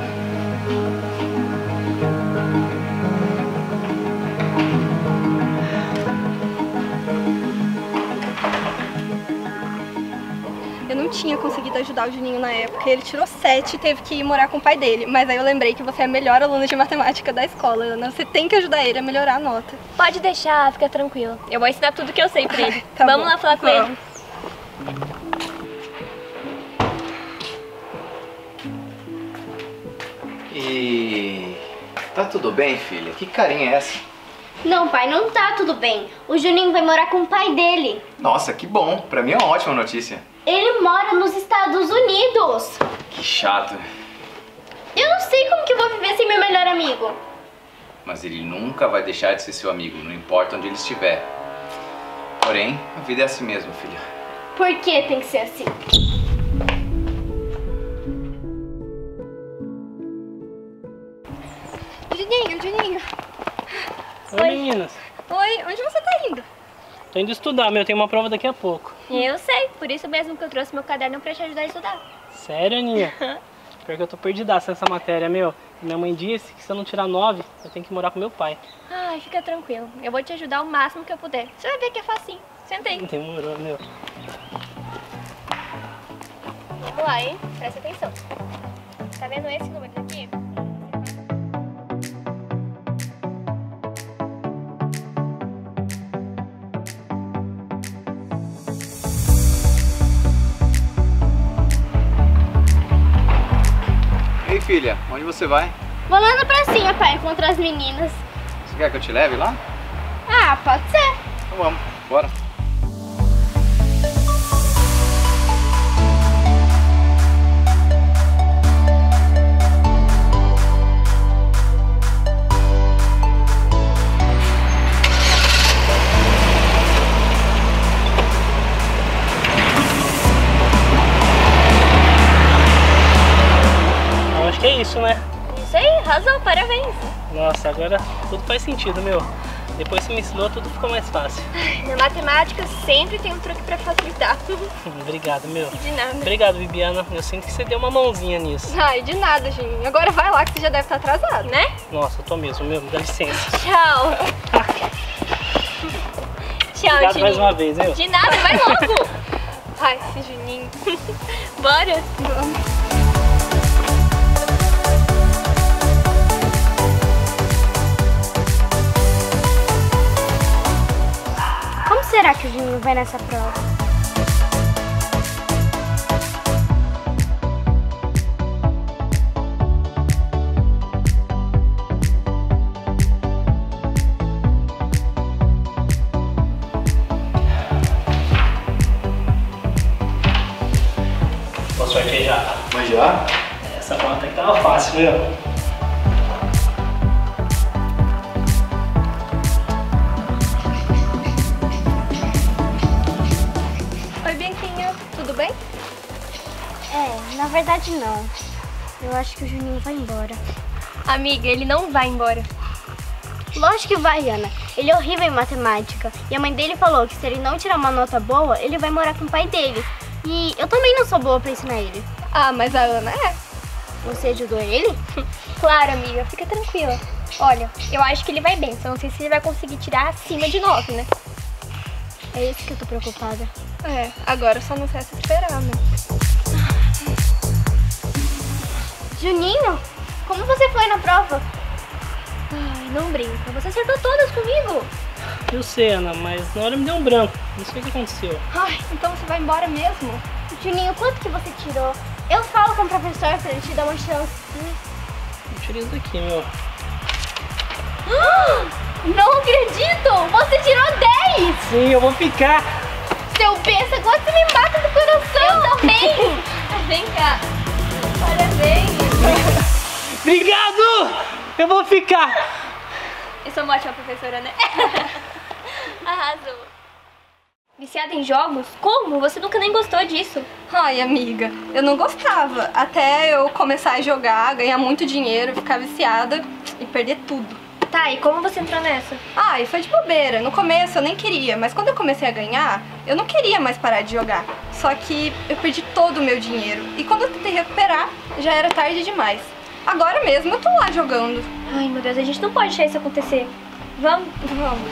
Eu não tinha conseguido ajudar o Juninho na época. Ele tirou sete e teve que ir morar com o pai dele. Mas aí eu lembrei que você é a melhor aluna de matemática da escola, Ana. Você tem que ajudar ele a melhorar a nota. Pode deixar, fica tranquilo. Eu vou ensinar tudo que eu sei pra ele. Tá Vamos bom. lá falar com Vamos. ele. E... tá tudo bem, filha? Que carinha é essa? Não, pai, não tá tudo bem. O Juninho vai morar com o pai dele. Nossa, que bom. Pra mim é uma ótima notícia. Ele mora nos Estados Unidos. Que chato. Eu não sei como que eu vou viver sem meu melhor amigo. Mas ele nunca vai deixar de ser seu amigo, não importa onde ele estiver. Porém, a vida é assim mesmo, filha. Por que tem que ser assim? Juninho, Juninho. Oi, meninas. Oi, onde você tá indo? Tô indo estudar, meu. Tem uma prova daqui a pouco. Eu sei, por isso mesmo que eu trouxe meu caderno pra te ajudar a estudar. Sério, Aninha? Pior que eu tô perdidaço nessa matéria, meu. Minha mãe disse que se eu não tirar nove, eu tenho que morar com meu pai. Ai, fica tranquilo. Eu vou te ajudar o máximo que eu puder. Você vai ver que é facinho. Senta aí. Demorou, meu. Vamos lá, hein? Presta atenção. Tá vendo esse número aqui? Ei, filha, onde você vai? Vou lá na pracinha, pai, encontrar as meninas. Você quer que eu te leve lá? Ah, pode ser. Então vamos, bora. Eu acho que é isso, né? Isso aí, arrasou, parabéns. Nossa, agora tudo faz sentido, meu. Depois que me ensinou, tudo ficou mais fácil. Na matemática sempre tem um truque pra facilitar. Obrigado, meu. De nada. Obrigado, Bibiana. Eu sinto que você deu uma mãozinha nisso. Ai, de nada, Juninho. Agora vai lá que você já deve estar atrasado, né? Nossa, eu tô mesmo, meu. Dá licença. Tchau. Tchau, Obrigado Juninho. mais uma vez, meu. De nada, vai logo. Ai, esse Juninho. Bora. Vamos. Como será que o Juninho vai nessa prova? Boa sorte aí já. Mas já? Essa prova até que tava fácil, meu. Oi, Bianquinha. Tudo bem? É, na verdade não. Eu acho que o Juninho vai embora. Amiga, ele não vai embora. Lógico que vai, Ana. Ele é horrível em matemática. E a mãe dele falou que se ele não tirar uma nota boa, ele vai morar com o pai dele. E eu também não sou boa pra ensinar ele. Ah, mas a Ana é. Você ajudou ele? Claro, amiga, fica tranquila. Olha, eu acho que ele vai bem, só não sei se ele vai conseguir tirar acima de nove, né? É isso que eu tô preocupada. É, agora só não resta esperar, né? Juninho, como você foi na prova? Ai, não brinca. Você acertou todas comigo. Eu sei, Ana, mas na hora me deu um branco. Não sei o que aconteceu. Ai, então você vai embora mesmo? Juninho, quanto que você tirou? Eu falo com o professor pra ele te dar uma chance. Eu tirei isso daqui, meu. Não acredito! Você tirou dez! Sim, eu vou ficar. Seu besta, agora você me mata do coração! Eu também! Vem cá. Parabéns. Obrigado! Eu vou ficar. Eu sou uma ótima professora, né? Arrasou. Viciada em jogos? Como? Você nunca nem gostou disso. Ai, amiga, eu não gostava. Até eu começar a jogar, ganhar muito dinheiro, ficar viciada e perder tudo. Tá, e como você entrou nessa? Ah, e foi de bobeira. No começo eu nem queria, mas quando eu comecei a ganhar, eu não queria mais parar de jogar. Só que eu perdi todo o meu dinheiro. E quando eu tentei recuperar, já era tarde demais. Agora mesmo eu tô lá jogando. Ai, meu Deus, a gente não pode deixar isso acontecer. Vamos? Vamos.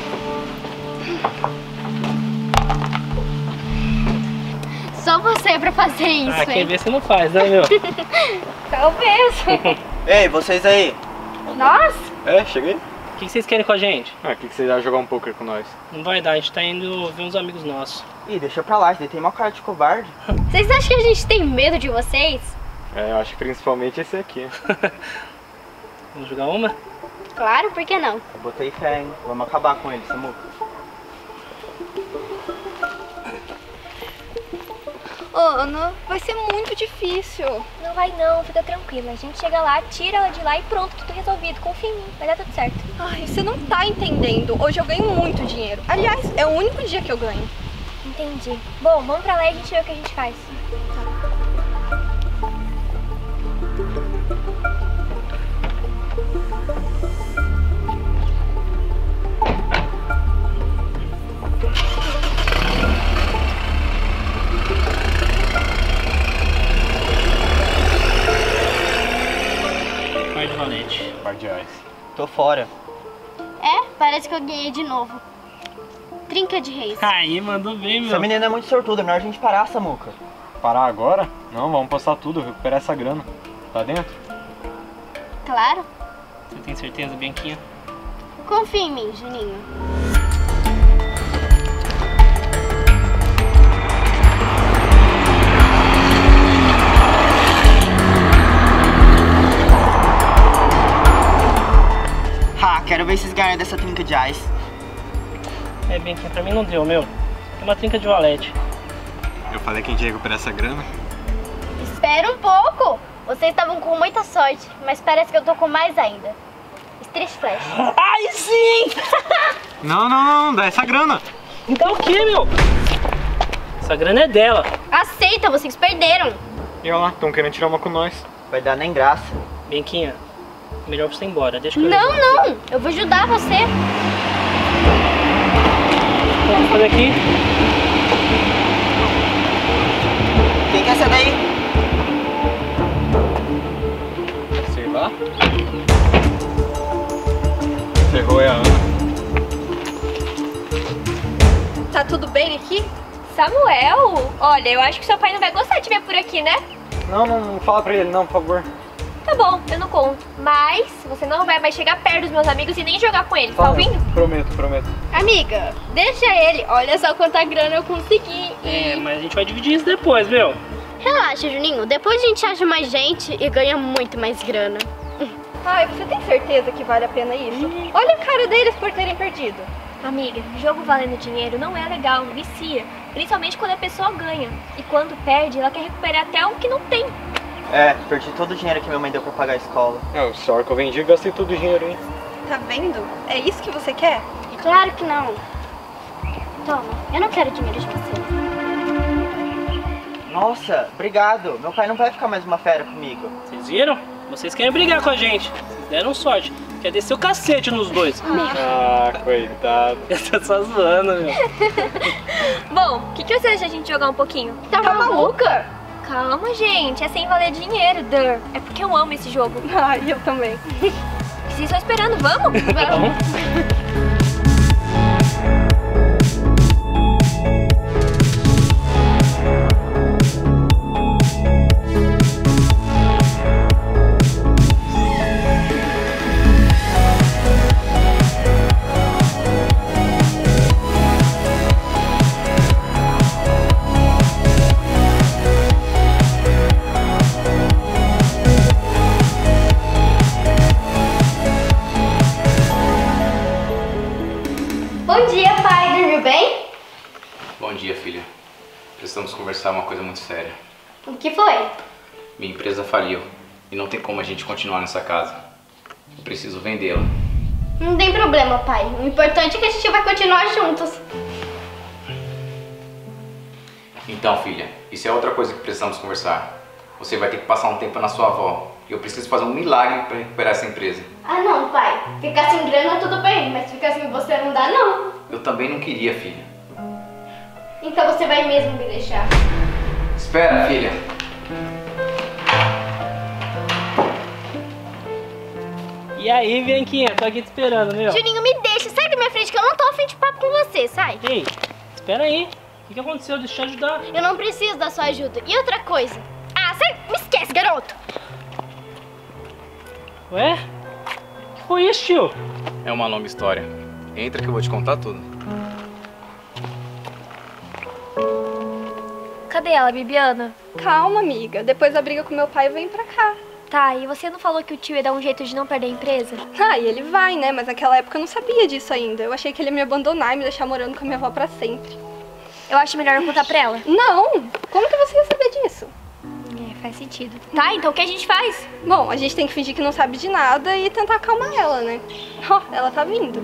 Só você pra fazer isso, Ah, quem hein? vê você não faz, né, meu? Talvez. Ei, vocês aí. Nós? É, cheguei. O que vocês querem com a gente? Ah, o que, que vocês vão jogar um poker com nós? Não vai dar, a gente tá indo ver uns amigos nossos. Ih, deixa pra lá, tem uma cara de covarde. Vocês acham que a gente tem medo de vocês? É, eu acho que principalmente esse aqui. Vamos jogar uma? Claro, por que não? Eu botei fé, hein? Vamos acabar com ele, Samuca. Ô, Ana, vai ser muito difícil. Não vai não, fica tranquila. A gente chega lá, tira ela de lá e pronto, tudo resolvido. Confia em mim, vai dar tudo certo. Ai, você não tá entendendo. Hoje eu ganho muito dinheiro. Aliás, é o único dia que eu ganho. Entendi. Bom, vamos pra lá e a gente vê o que a gente faz. Par de valete. Par de reais. Tô fora. É, parece que eu ganhei de novo. Trinca de reis. Aí, mandou bem, meu. Essa menina é muito sortuda, é melhor a gente parar, Samuca. Parar agora? Não, vamos postar tudo, recuperar essa grana. Tá dentro? Claro. Você tem certeza, Bianquinha? Confia em mim, Juninho. Ha, quero ver vocês ganharem dessa trinca de ice. É, Bianquinha, pra mim não deu, meu. É uma trinca de valete. Eu falei que a gente ia recuperar essa grana. Espera um pouco. Vocês estavam com muita sorte, mas parece que eu tô com mais ainda. Street Flash. Ai, sim! Não, não, não, dá essa grana. Então o que, meu? Essa grana é dela. Aceita, vocês perderam. E olha lá, estão querendo tirar uma com nós. Vai dar nem graça. Bianquinha, melhor você ir embora. Deixa que eu Não, levo. não. Eu vou ajudar você. Vamos fazer aqui. Quem quer essa daí? Sei lá. Ferrou é a Ana. Tá tudo bem aqui? Samuel, olha, eu acho que seu pai não vai gostar de ver por aqui, né? Não, não, não fala pra ele não, por favor. Tá bom, eu não conto. Mas você não vai mais chegar perto dos meus amigos e nem jogar com eles, tá ouvindo? Prometo, prometo. Amiga, deixa ele. Olha só quanta grana eu consegui. É, mas a gente vai dividir isso depois, meu. Relaxa, Juninho. Depois a gente acha mais gente e ganha muito mais grana. Ai, você tem certeza que vale a pena isso? Olha a cara deles por terem perdido. Amiga, jogo valendo dinheiro não é legal, vicia. Principalmente quando a pessoa ganha. E quando perde, ela quer recuperar até o que não tem. É, perdi todo o dinheiro que minha mãe deu pra pagar a escola. É, só hora que eu vendi e gastei todo o dinheiro, hein? Tá vendo? É isso que você quer? Claro que não. Toma, eu não quero dinheiro de você. Nossa, obrigado. Meu pai não vai ficar mais uma fera comigo. Vocês viram? Vocês querem brigar com a gente. Vocês deram sorte. Quer descer o cacete nos dois. Ah, coitado. Eu tô só zoando, meu. Bom, o que, que você acha de a gente jogar um pouquinho? Tá, maluca? Calma, gente, é sem valer dinheiro, Dur. É porque eu amo esse jogo. Ai, eu também. Vocês estão esperando, vamos? Vamos. O que foi? Minha empresa faliu e não tem como a gente continuar nessa casa. Eu preciso vendê-la. Não tem problema, pai. O importante é que a gente vai continuar juntos. Então, filha, isso é outra coisa que precisamos conversar. Você vai ter que passar um tempo na sua avó. E eu preciso fazer um milagre para recuperar essa empresa. Ah, não, pai. Ficar sem grana tudo bem, mas ficar sem você não dá, não. Eu também não queria, filha. Então você vai mesmo me deixar. Espera, filha. E aí, Bianquinha, tô aqui te esperando, meu. Juninho, me deixa. Sai da minha frente que eu não tô afim de papo com você, sai. Ei, espera aí. O que aconteceu? Deixa eu te ajudar. Eu não preciso da sua ajuda. E outra coisa. Ah, sai. Me esquece, garoto. Ué? O que foi isso, tio? É uma longa história. Entra que eu vou te contar tudo. Cadê ela, Bibiana? Calma, amiga. Depois da briga com meu pai, vem pra cá. Tá, e você não falou que o tio ia dar um jeito de não perder a empresa? Ah, e ele vai, né? Mas naquela época eu não sabia disso ainda. Eu achei que ele ia me abandonar e me deixar morando com a minha avó pra sempre. Eu acho melhor eu contar pra ela. Não! Como que você ia saber disso? É, faz sentido. Tá, então o que a gente faz? Bom, a gente tem que fingir que não sabe de nada e tentar acalmar ela, né? Ó, oh, ela tá vindo.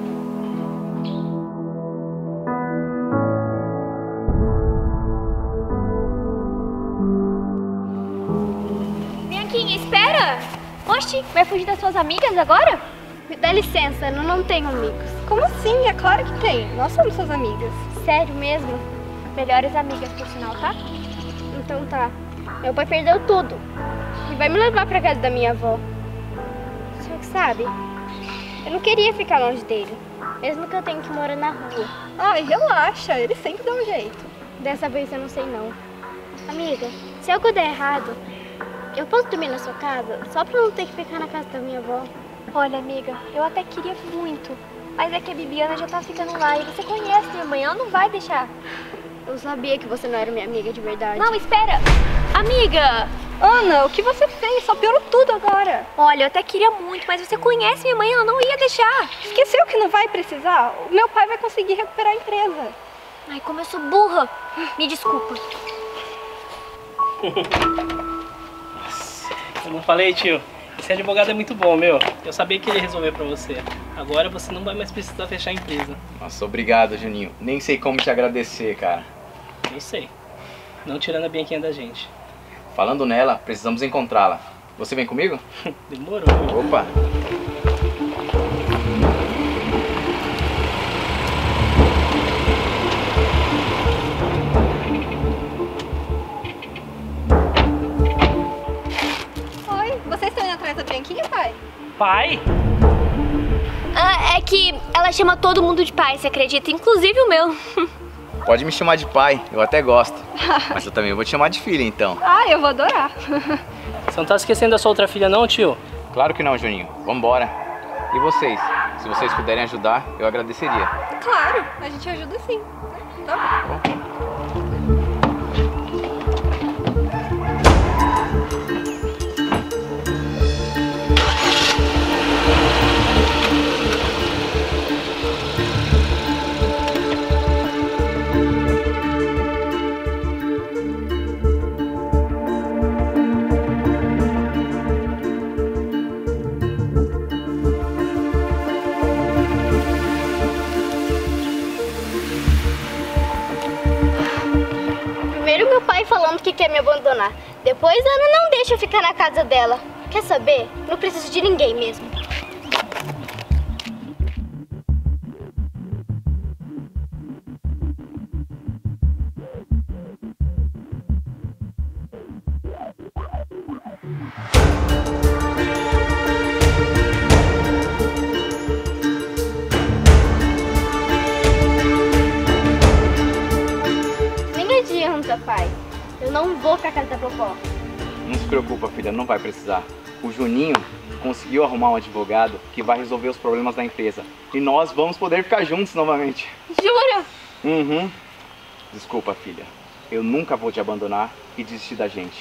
Bianquinha, espera! Oxi, vai fugir das suas amigas agora? Me dá licença, eu não tenho amigos. Como assim? É claro que tem. Nós somos suas amigas. Sério mesmo? Melhores amigas, por sinal, tá? Então tá. Meu pai perdeu tudo e vai me levar pra casa da minha avó. Só que sabe, eu não queria ficar longe dele, mesmo que eu tenha que morar na rua. Ai, relaxa, ele sempre dá um jeito. Dessa vez eu não sei não. Amiga, se algo der errado, eu posso dormir na sua casa só pra não ter que ficar na casa da minha avó? Olha, amiga, eu até queria muito, mas é que a Bibiana já tá ficando lá e você conhece minha mãe, ela não vai deixar. Eu sabia que você não era minha amiga de verdade. Não, espera! Amiga! Ana, o que você fez? Só piorou tudo agora. Olha, eu até queria muito, mas você conhece minha mãe, ela não ia deixar. Esqueceu que não vai precisar? O meu pai vai conseguir recuperar a empresa. Ai, como eu sou burra. Me desculpa. Eu não falei, tio. Esse advogado é muito bom, meu. Eu sabia que ele ia resolver pra você. Agora você não vai mais precisar fechar a empresa. Nossa, obrigado, Juninho. Nem sei como te agradecer, cara. Eu sei. Não tirando a Bianquinha da gente. Falando nela, precisamos encontrá-la. Você vem comigo? Demorou. Meu. Opa! Oi, vocês estão indo atrás da Bianquinha, pai? Pai? Ah, é que ela chama todo mundo de pai, você acredita? Inclusive o meu. Pode me chamar de pai, eu até gosto. Mas eu também vou te chamar de filha, então. Ah, eu vou adorar. Você não tá esquecendo da sua outra filha não, tio? Claro que não, Juninho. Vambora. E vocês? Se vocês puderem ajudar, eu agradeceria. Claro, a gente ajuda sim. Tá bom. Primeiro meu pai falando que quer me abandonar. Depois a Ana não deixa eu ficar na casa dela. Quer saber? Não preciso de ninguém mesmo. Nem adianta, pai. Eu não vou pra casa da vovó. Não se preocupa, filha, não vai precisar. O Juninho conseguiu arrumar um advogado que vai resolver os problemas da empresa. E nós vamos poder ficar juntos novamente. Jura? Uhum. Desculpa, filha. Eu nunca vou te abandonar e desistir da gente.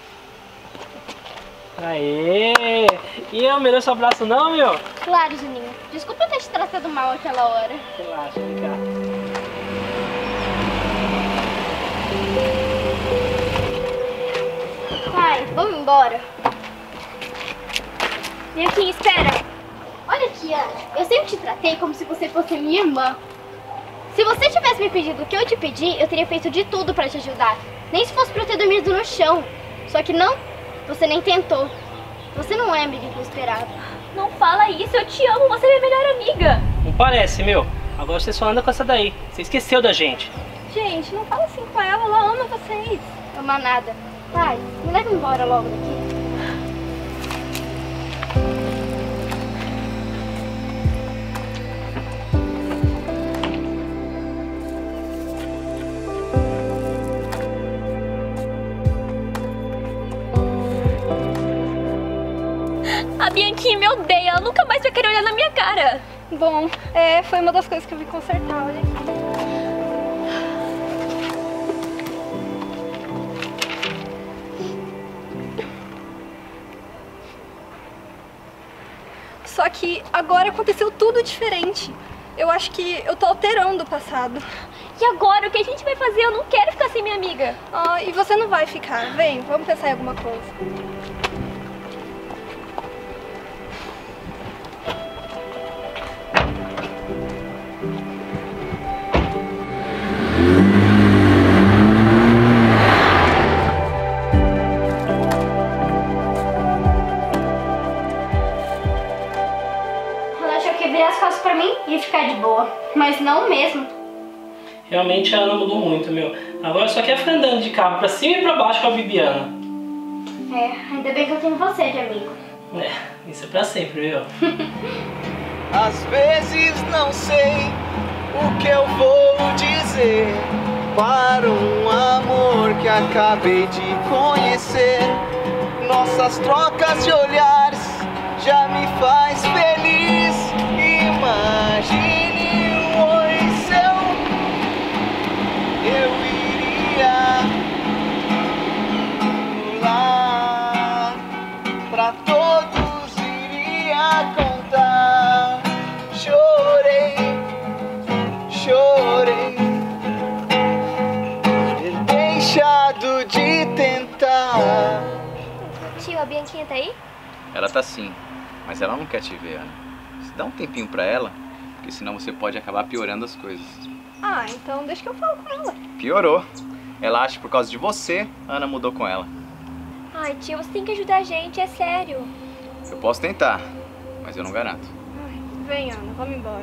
Aê! E eu mereço abraço não, meu? Claro, Juninho. Desculpa eu ter te tratado mal aquela hora. Relaxa, vem cá. Pai, vamos embora. Bianquinha, espera. Olha aqui, Ana. Eu sempre te tratei como se você fosse minha irmã. Se você tivesse me pedido o que eu te pedi, eu teria feito de tudo pra te ajudar. Nem se fosse pra eu ter dormido no chão. Só que não, você nem tentou. Você não é a amiga que eu esperava. Não fala isso, eu te amo, você é minha melhor amiga. Não parece, meu. Agora você só anda com essa daí. Você esqueceu da gente. Gente, não fala assim com ela, ela ama vocês. Ama nada. Pai, me leva embora logo daqui. A Bianquinha me odeia, ela nunca mais vai querer olhar na minha cara. Bom, é, foi uma das coisas que eu vim consertar, olha aqui. Só que agora aconteceu tudo diferente. Eu acho que eu tô alterando o passado. E agora, o que a gente vai fazer? Eu não quero ficar sem minha amiga. Ah, e você não vai ficar. Vem, vamos pensar em alguma coisa. As costas pra mim e ficar de boa, mas não mesmo. Realmente a Ana mudou muito, meu. Agora só quer ficar andando de carro pra cima e pra baixo com a Bibiana. É, ainda bem que eu tenho você de amigo. É, isso é pra sempre, meu. Às vezes não sei o que eu vou dizer para um amor que acabei de conhecer. Nossas trocas de olhares já me faz feliz. Imagine um oi seu, eu iria lá, pra todos iria contar. Chorei, chorei, ter deixado de tentar. Tio, a Bianquinha tá aí? Ela tá sim, mas ela não quer te ver, Ana. Dá um tempinho pra ela, porque senão você pode acabar piorando as coisas. Ah, então deixa que eu falo com ela. Piorou. Ela acha que por causa de você, a Ana mudou com ela. Ai, tio, você tem que ajudar a gente, é sério. Eu posso tentar, mas eu não garanto. Ai, vem, Ana, vamos embora.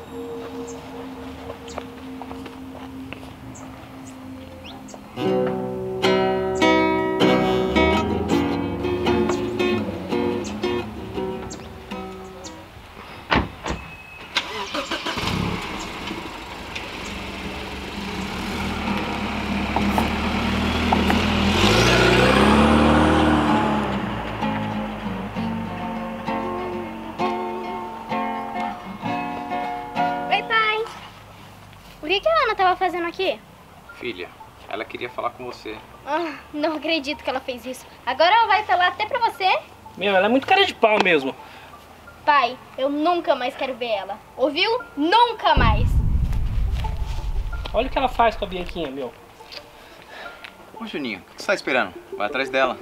O que, que a Ana tava fazendo aqui? Filha, ela queria falar com você. Ah, não acredito que ela fez isso. Agora ela vai falar até pra você? Meu, ela é muito cara de pau mesmo. Pai, eu nunca mais quero ver ela. Ouviu? Nunca mais. Olha o que ela faz com a Bianquinha, meu. Ô, Juninho, o que você tá esperando? Vai atrás dela.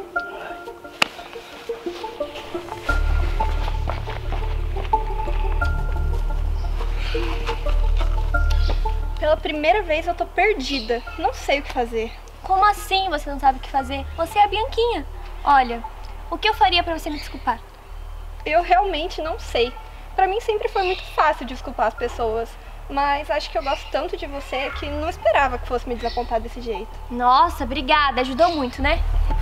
Pela primeira vez eu tô perdida. Não sei o que fazer. Como assim você não sabe o que fazer? Você é a Bianquinha. Olha, o que eu faria pra você me desculpar? Eu realmente não sei. Pra mim sempre foi muito fácil desculpar as pessoas. Mas acho que eu gosto tanto de você que não esperava que fosse me desapontar desse jeito. Nossa, obrigada. Ajudou muito, né?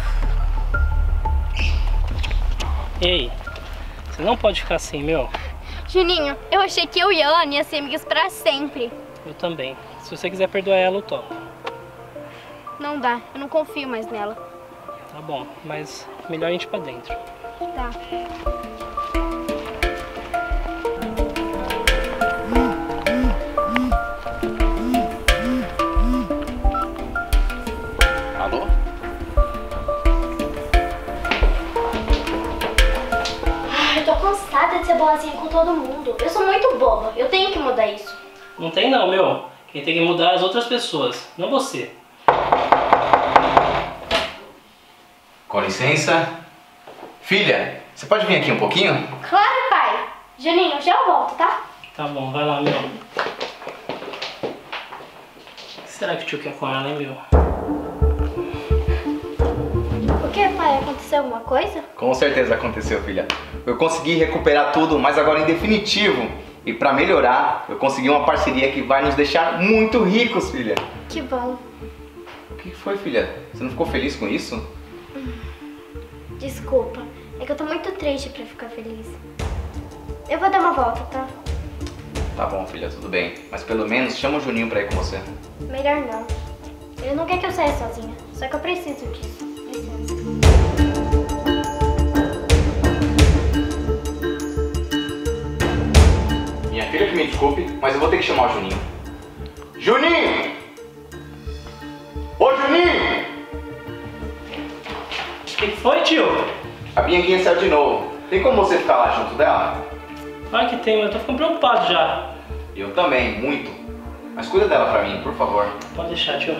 Ei, você não pode ficar assim, meu. Juninho, eu achei que eu e a Ana iam ser amigas pra sempre. Eu também. Se você quiser perdoar ela, eu topo. Não dá, eu não confio mais nela. Tá bom, mas melhor a gente ir pra dentro. Tá. Alô? Ai, eu tô cansada de ser boazinha com todo mundo. Eu sou muito boba, eu tenho que mudar isso. Não tem não, meu. Quem tem que mudar é as outras pessoas, não você. Com licença. Filha, você pode vir aqui um pouquinho? Claro, pai. Juninho, já eu volto, tá? Tá bom, vai lá, meu. O que será que o tio quer com ela, hein, meu? O que, pai? Aconteceu alguma coisa? Com certeza aconteceu, filha. Eu consegui recuperar tudo, mas agora em definitivo. E pra melhorar, eu consegui uma parceria que vai nos deixar muito ricos, filha. Que bom. O que foi, filha? Você não ficou feliz com isso? Desculpa, é que eu tô muito triste pra ficar feliz. Eu vou dar uma volta, tá? Tá bom, filha, tudo bem. Mas pelo menos chama o Juninho pra ir com você. Melhor não. Ele não quer que eu saia sozinha, só que eu preciso disso. Licença. Minha filha que me desculpe, mas eu vou ter que chamar o Juninho. Juninho! Ô, Juninho! O que foi, tio? A Bianquinha saiu de novo. Tem como você ficar lá junto dela? Vai que tem, mas eu tô ficando preocupado já. Eu também, muito. Mas cuida dela pra mim, por favor. Pode deixar, tio.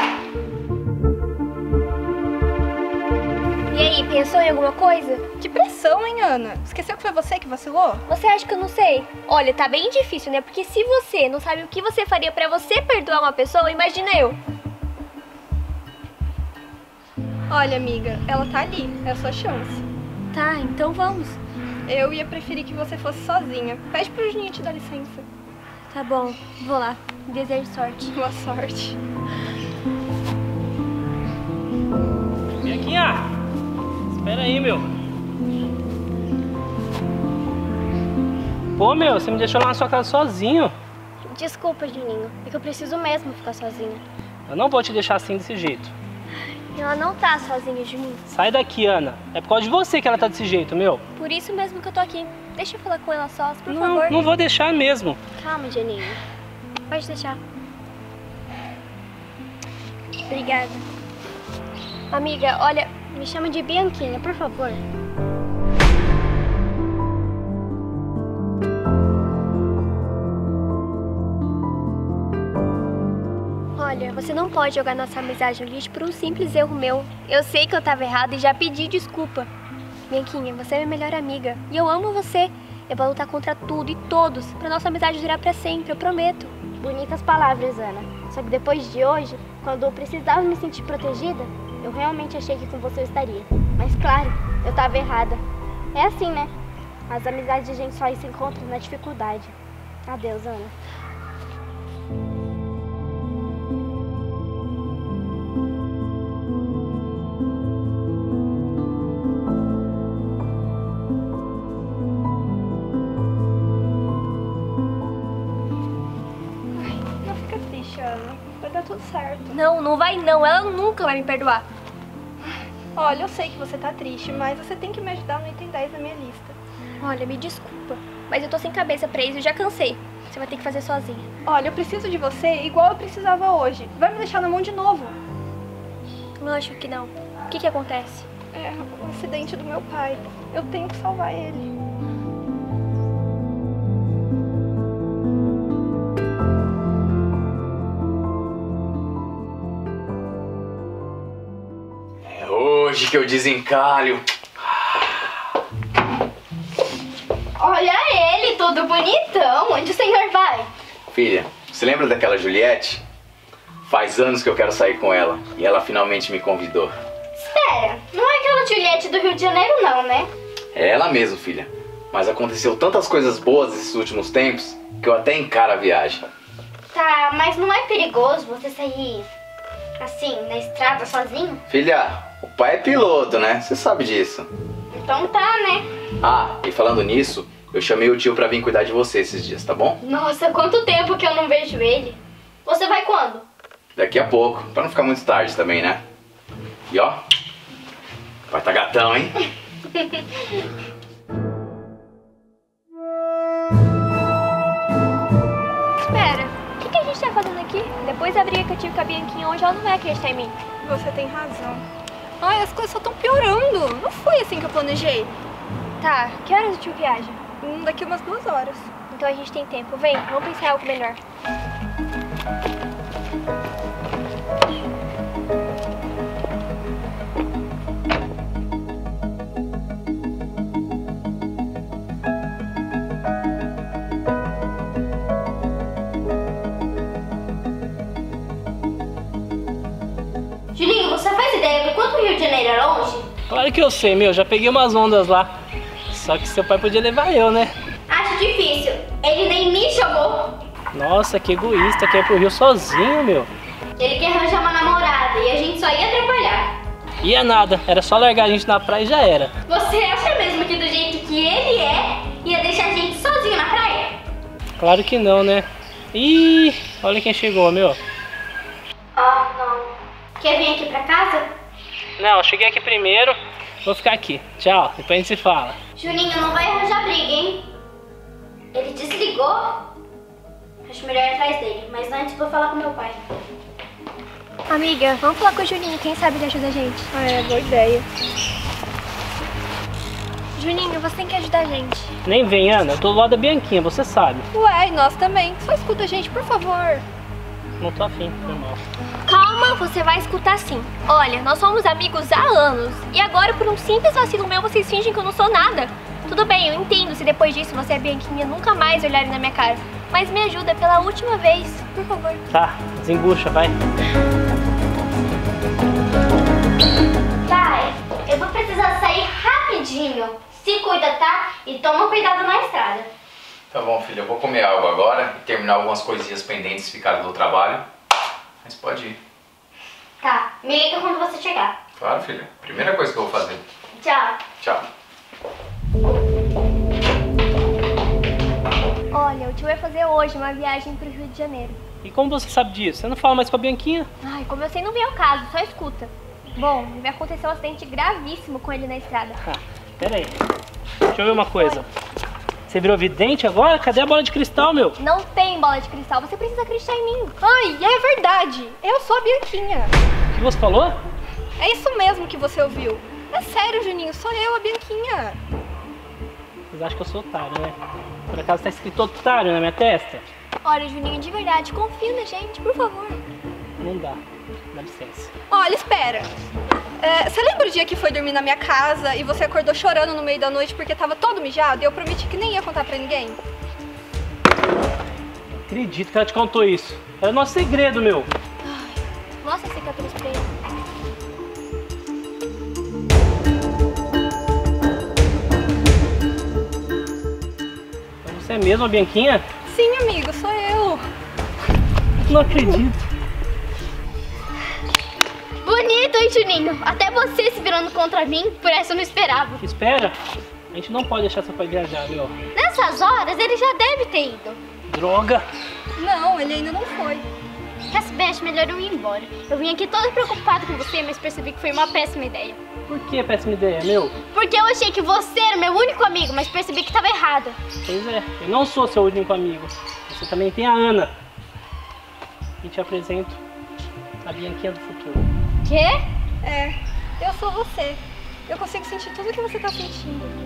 E aí, pensou em alguma coisa? Que pressão, hein, Ana? Esqueceu que foi você que vacilou? Você acha que eu não sei? Olha, tá bem difícil, né? Porque se você não sabe o que você faria pra você perdoar uma pessoa, imagina eu. Olha, amiga, ela tá ali. É a sua chance. Tá, então vamos. Eu ia preferir que você fosse sozinha. Pede pro Juninho te dar licença. Tá bom, vou lá. Desejo sorte. Boa sorte. Bianquinha, espera aí, meu. Pô, meu, você me deixou lá na sua casa sozinho. Desculpa, Juninho. É que eu preciso mesmo ficar sozinha. Eu não vou te deixar assim desse jeito. Ela não tá sozinha, Juninho. Sai daqui, Ana. É por causa de você que ela tá desse jeito, meu. Por isso mesmo que eu tô aqui. Deixa eu falar com ela só, por não, favor. Não vou deixar mesmo. Calma, Juninho. Pode deixar. Obrigada. Amiga, olha... Me chama de Bianquinha, por favor. Olha, você não pode jogar nossa amizade no lixo por um simples erro meu. Eu sei que eu tava errada e já pedi desculpa. Bianquinha, você é minha melhor amiga e eu amo você. Eu vou lutar contra tudo e todos pra nossa amizade durar pra sempre, eu prometo. Bonitas palavras, Ana. Só que depois de hoje, quando eu precisava me sentir protegida, eu realmente achei que com você eu estaria. Mas claro, eu tava errada. É assim, né? As amizades a gente só se encontra na dificuldade. Adeus, Ana. Não fica triste, Ana. Vai dar tudo certo. Não, não vai não. Ela nunca vai me perdoar. Olha, eu sei que você tá triste, mas você tem que me ajudar no item dez da minha lista. Olha, me desculpa, mas eu tô sem cabeça pra isso e já cansei. Você vai ter que fazer sozinha. Olha, eu preciso de você igual eu precisava hoje. Vai me deixar na mão de novo. Não acho que não. O que que acontece? É, o acidente do meu pai. Eu tenho que salvar ele. É hoje que eu desencalho. Olha ele, todo bonitão. Onde o senhor vai? Filha, você lembra daquela Juliette? Faz anos que eu quero sair com ela e ela finalmente me convidou. Espera, não é aquela Juliette do Rio de Janeiro não, né? É ela mesmo, filha. Mas aconteceu tantas coisas boas esses últimos tempos que eu até encaro a viagem. Tá, mas não é perigoso você sair assim, na estrada sozinho? Filha, o pai é piloto, né? Você sabe disso. Então tá, né? Ah, e falando nisso, eu chamei o tio pra vir cuidar de você esses dias, tá bom? Nossa, quanto tempo que eu não vejo ele. Você vai quando? Daqui a pouco, pra não ficar muito tarde também, né? E ó, vai tá gatão, hein? Espera, o que que a gente tá fazendo aqui? Depois da briga que eu tive com a Bianquinha hoje, ela não vai acreditar em mim. Você tem razão. Ai, as coisas só estão piorando. Não foi assim que eu planejei. Tá, que horas o tio viaja? Hum, daqui umas duas horas. Então a gente tem tempo. Vem, vamos pensar em algo melhor. Claro que eu sei, meu. Já peguei umas ondas lá. Só que seu pai podia levar eu, né? Acho difícil. Ele nem me chamou. Nossa, que egoísta. Quer ir pro Rio sozinho, meu. Ele quer arranjar uma namorada e a gente só ia atrapalhar. Ia nada. Era só largar a gente na praia e já era. Você acha mesmo que do jeito que ele é, ia deixar a gente sozinho na praia? Claro que não, né? Ih, olha quem chegou, meu. Ah, não. Quer vir aqui pra casa? Não, eu cheguei aqui primeiro. Vou ficar aqui. Tchau, depois a gente se fala. Juninho, não vai arranjar briga, hein? Ele desligou. Acho melhor ir atrás dele, mas antes vou falar com meu pai. Amiga, vamos falar com o Juninho, quem sabe ele ajuda a gente. Ah, é, boa ideia. Juninho, você tem que ajudar a gente. Nem vem, Ana. Eu tô do lado da Bianquinha, você sabe. Ué, e nós também. Só escuta a gente, por favor. Não tô afim, foi mal. Calma, você vai escutar sim. Olha, nós somos amigos há anos. E agora, por um simples vacilo meu, vocês fingem que eu não sou nada. Tudo bem, eu entendo se depois disso você e a Bianquinha nunca mais olharem na minha cara. Mas me ajuda pela última vez, por favor. Tá, desembucha, vai. Pai, eu vou precisar sair rapidinho. Se cuida, tá? E toma cuidado na estrada. Tá bom, filha. Eu vou comer algo agora e terminar algumas coisinhas pendentes que ficaram do trabalho. Mas pode ir. Tá, me liga quando você chegar. Claro, filha. Primeira coisa que eu vou fazer. Tchau. Tchau. Olha, o tio vai fazer hoje uma viagem pro Rio de Janeiro. E como você sabe disso? Você não fala mais com a Bianquinha? Ai, como eu sei, não vem ao caso, só escuta. Bom, vai acontecer um acidente gravíssimo com ele na estrada. Ah, pera aí. Deixa eu ver uma coisa. Você virou vidente agora? Cadê a bola de cristal, meu? Não tem bola de cristal, você precisa acreditar em mim. Ai, é verdade. Eu sou a Bianquinha. O que você falou? É isso mesmo que você ouviu. É sério, Juninho, sou eu, a Bianquinha. Vocês acham que eu sou otário, né? Por acaso tá escrito otário na minha testa? Olha, Juninho, de verdade, confia na gente, por favor. Não dá. Dá licença. Olha, espera. É, você lembra o dia que foi dormir na minha casa e você acordou chorando no meio da noite porque tava todo mijado e eu prometi que nem ia contar pra ninguém? Acredito que ela te contou isso. Era o nosso segredo, meu. Ai, mostra a cicatriz pra ele. Você é mesmo a Bianquinha? Sim, amigo, sou eu. Não acredito. Bonito, hein, Juninho? Até você se virando contra mim, por essa eu não esperava. Espera. A gente não pode deixar seu pai viajar, meu. Nessas horas, ele já deve ter ido. Droga. Não, ele ainda não foi. Quer saber? Acho melhor eu ir embora. Eu vim aqui toda preocupada com você, mas percebi que foi uma péssima ideia. Por que péssima ideia, meu? Porque eu achei que você era meu único amigo, mas percebi que estava errada. Pois é, eu não sou seu único amigo. Você também tem a Ana. E te apresento a Bianquinha do futuro. Quê? É, eu sou você. Eu consigo sentir tudo o que você tá sentindo.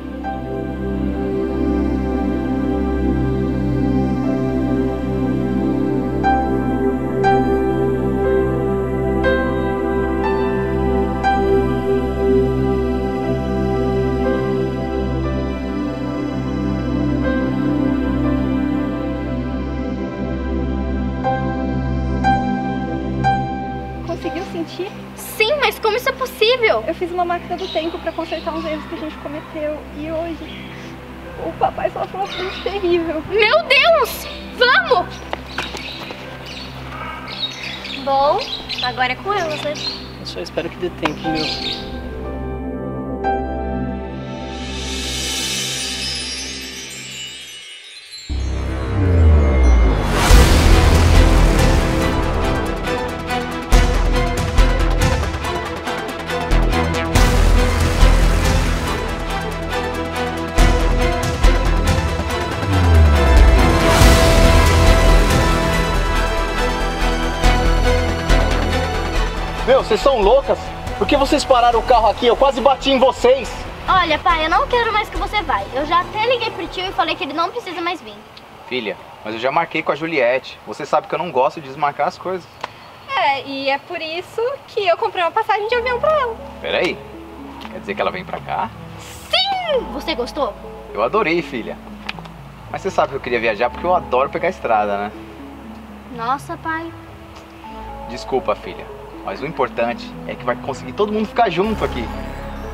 Conseguiu sentir? Sim, mas como isso é possível? Eu fiz uma máquina do tempo pra consertar uns erros que a gente cometeu e hoje o papai sofreu um acidente terrível. Meu Deus! Vamos! Bom, agora é com elas, né? Eu só espero que dê tempo, meu. Meu, vocês são loucas? Por que vocês pararam o carro aqui? Eu quase bati em vocês. Olha, pai, eu não quero mais que você vá. Eu já até liguei pro tio e falei que ele não precisa mais vir. Filha, mas eu já marquei com a Juliette. Você sabe que eu não gosto de desmarcar as coisas. É, e é por isso que eu comprei uma passagem de avião pra ela. Peraí, quer dizer que ela vem pra cá? Sim! Você gostou? Eu adorei, filha. Mas você sabe que eu queria viajar porque eu adoro pegar a estrada, né? Nossa, pai. Desculpa, filha. Mas o importante é que vai conseguir todo mundo ficar junto aqui.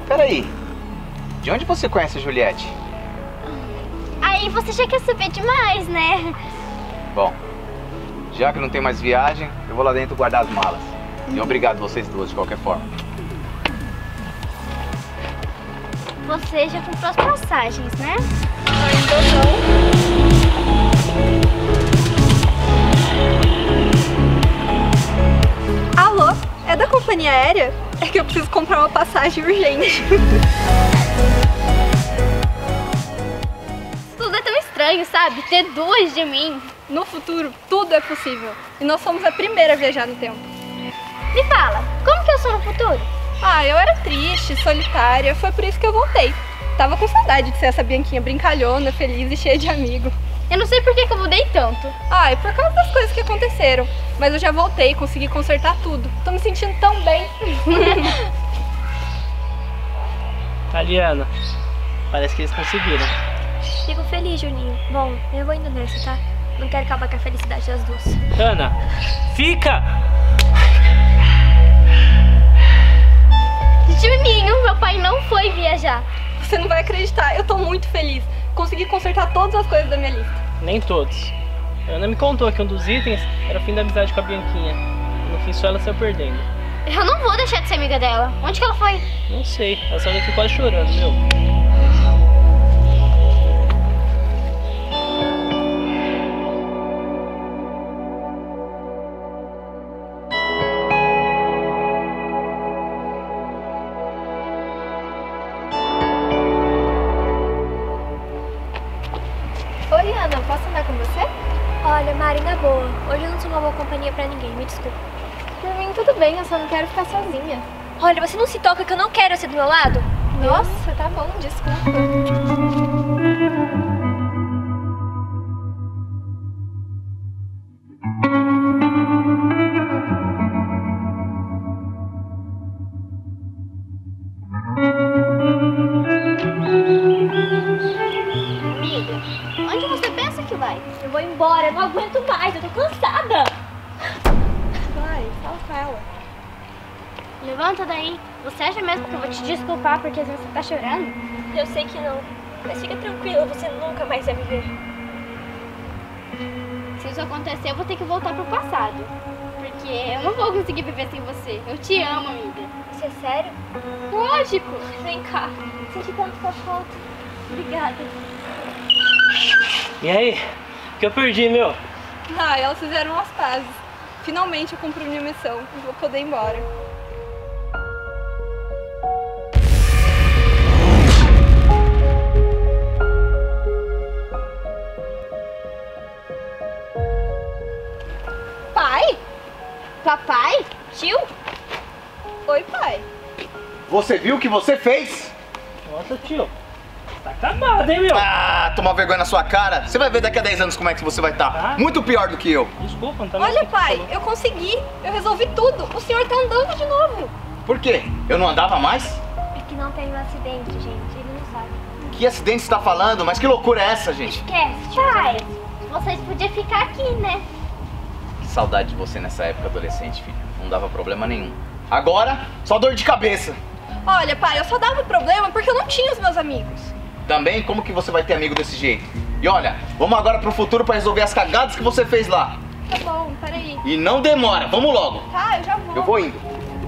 Peraí, de onde você conhece a Juliette? Aí você já quer saber demais, né? Bom, já que não tem mais viagem, eu vou lá dentro guardar as malas. E obrigado vocês duas, de qualquer forma. Você já comprou as passagens, né? Ainda não. Alô? É da companhia aérea? É que eu preciso comprar uma passagem urgente. Tudo é tão estranho, sabe? Ter duas de mim. No futuro, tudo é possível. E nós somos a primeira a viajar no tempo. Me fala, como que eu sou no futuro? Ah, eu era triste, solitária, foi por isso que eu voltei. Tava com saudade de ser essa Bianquinha brincalhona, feliz e cheia de amigos. Eu não sei por que que eu mudei tanto. Ah, é por causa das coisas que aconteceram. Mas eu já voltei, consegui consertar tudo. Tô me sentindo tão bem. Aliana, parece que eles conseguiram. Fico feliz, Juninho. Bom, eu vou indo nessa, tá? Não quero acabar com a felicidade das duas. Ana, fica! Juninho, meu pai não foi viajar. Você não vai acreditar, eu tô muito feliz. Consegui consertar todas as coisas da minha lista. Nem todos. A Ana me contou que um dos itens era o fim da amizade com a Bianquinha. E no fim só ela saiu perdendo. Eu não vou deixar de ser amiga dela. Onde que ela foi? Não sei, ela saiu daqui quase chorando, meu. Oi, Ana, posso andar com você? Olha, Mari, na boa. Hoje eu não sou uma boa companhia pra ninguém, me desculpa. Por mim, tudo bem, eu só não quero ficar sozinha. Olha, você não se toca que eu não quero ser do meu lado? Nossa, tá bom, desculpa. Amiga, onde você pensa que vai? Eu vou embora, eu não aguento mais, eu tô cansada. Vai, fala com ela. Levanta daí. Você acha mesmo que eu vou te desculpar porque às vezes você tá chorando? Eu sei que não, mas fica tranquila, você nunca mais vai me ver. Se isso acontecer, eu vou ter que voltar pro passado. Porque eu não vou conseguir viver sem você. Eu te amo, amiga. Isso é sério? Lógico. Vem cá, senti tanto sua falta. Obrigada. E aí? O que eu perdi, meu? Ah, elas fizeram as pazes. Finalmente eu cumpri minha missão e vou poder ir embora. Pai? Papai? Tio? Oi, pai. Você viu o que você fez? Nossa, tio. Tá acabado, hein, meu? Ah, toma vergonha na sua cara. Você vai ver daqui a dez anos como é que você vai estar. Tá. Muito pior do que eu. Desculpa, não tá mais Olha, o que você pai, falou. eu consegui. Eu resolvi tudo. O senhor tá andando de novo. Por quê? Eu não andava mais? É que não teve um acidente, gente, ele não sabe. Que acidente você tá falando? Mas que loucura é essa, gente? Esquece, tio. Pai, vocês podiam ficar aqui, né? Que saudade de você nessa época adolescente, filho. Não dava problema nenhum. Agora, só dor de cabeça. Olha, pai, eu só dava problema porque eu não tinha os meus amigos. Também, como que você vai ter amigo desse jeito? E olha, vamos agora pro futuro pra resolver as cagadas que você fez lá. Tá bom, peraí. E não demora, vamos logo. Tá, eu já vou. Eu vou indo.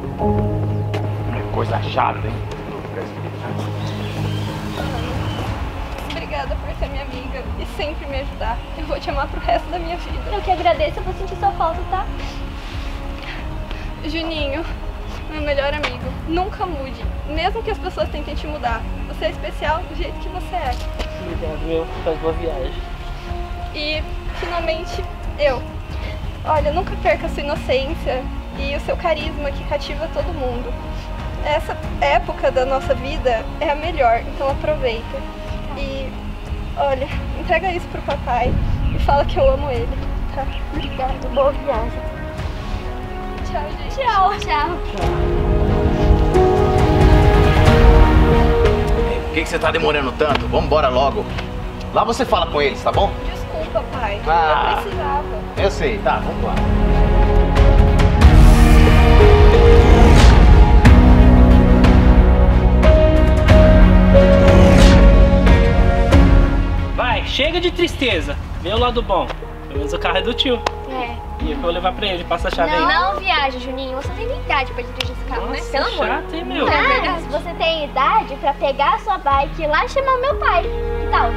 Coisa chata, hein? Obrigada por ser minha amiga e sempre me ajudar. Eu vou te amar pro resto da minha vida. Eu que agradeço, eu vou sentir sua falta, tá? Juninho, meu melhor amigo, nunca mude. Mesmo que as pessoas tentem te mudar. Você é especial do jeito que você é. Obrigado, meu. Faz boa viagem. E, finalmente, eu. Olha, nunca perca a sua inocência e o seu carisma que cativa todo mundo. Essa época da nossa vida é a melhor, então aproveita. E, olha, entrega isso pro papai e fala que eu amo ele, tá? Obrigada, boa viagem. Tchau, gente. Tchau, tchau. Por que, que você tá demorando tanto? Vamos embora logo. Lá você fala com eles, tá bom? Desculpa, pai. Ah. Eu precisava. Eu sei, tá, vamos lá. chega de tristeza. Vê o lado bom. Pelo menos o carro é do tio. É. E eu vou levar pra ele, passa a chave aí. Não, não viaja, Juninho. Você tem nem idade pra dirigir esse carro, né? Pelo amor. chato, hein, meu? Mas você tem idade pra pegar a sua bike e ir lá chamar o meu pai. Que tal?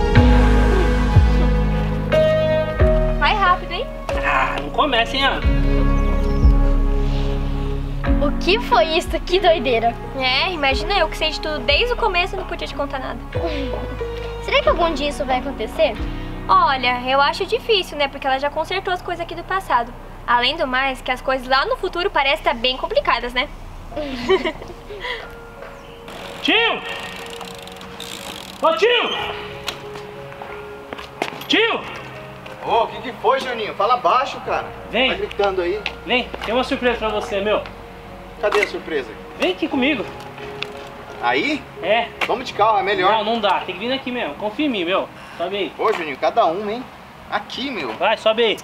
Vai rápido, hein? Ah, não começa, hein, Ana? O que foi isso? Que doideira. É, imagina eu que sei de tudo desde o começo e não podia te contar nada. Será que algum dia isso vai acontecer? Olha, eu acho difícil, né? Porque ela já consertou as coisas aqui do passado. Além do mais, que as coisas lá no futuro parecem estar bem complicadas, né? Tio! Ô, tio! Tio! Ô, o que que foi, Juninho? Fala baixo, cara. Vem. Tá gritando aí. Vem, tem uma surpresa pra você, meu. Cadê a surpresa? Vem aqui comigo. Aí? É. Vamos de carro, é melhor. Não, não dá. Tem que vir aqui mesmo. Confia em mim, meu. Sobe aí. Ô, Juninho, cada um, hein? Aqui, meu. Vai, sobe aí.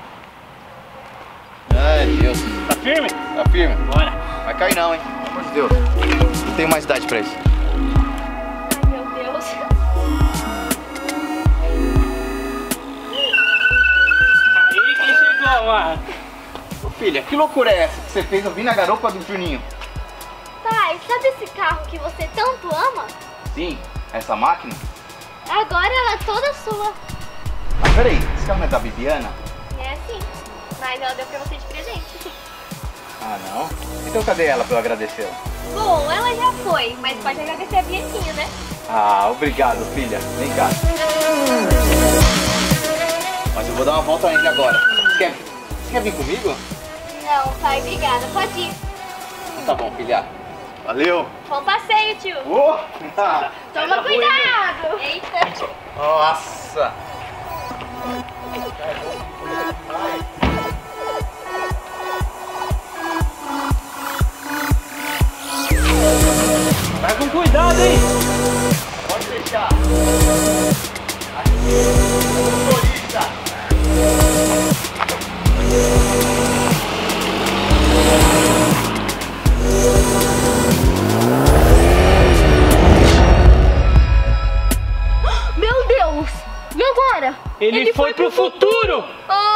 Ai, Deus. Tá firme? Tá firme. Bora. Vai cair não, hein? Pelo amor de Deus. Não tenho mais idade pra isso. Ai, meu Deus. Aí quem chegou, mano? Ô, filha, que loucura é essa que você fez? Eu vi na garupa do Juninho. Pai, sabe esse carro que você tanto ama? Sim, essa máquina? Agora ela é toda sua. Mas peraí, esse carro não é da Bibiana? É sim, mas ela deu pra você de presente. Ah, não? Então cadê ela pra eu agradecê-la? Bom, ela já foi, mas pode agradecer a Bianquinha, né? Ah, obrigado, filha. Vem cá. Mas eu vou dar uma volta nele agora. Você quer, você quer vir comigo? Não, pai, obrigada. Pode ir. Tá bom, filha. Valeu. Bom passeio, tio. Oh! Toma cuidado. Eita. Nossa! Vai com cuidado, hein? Pode deixar. Aqui, motorista. Meu Deus! E agora? Ele, Ele foi, foi pro, pro futuro! Oh,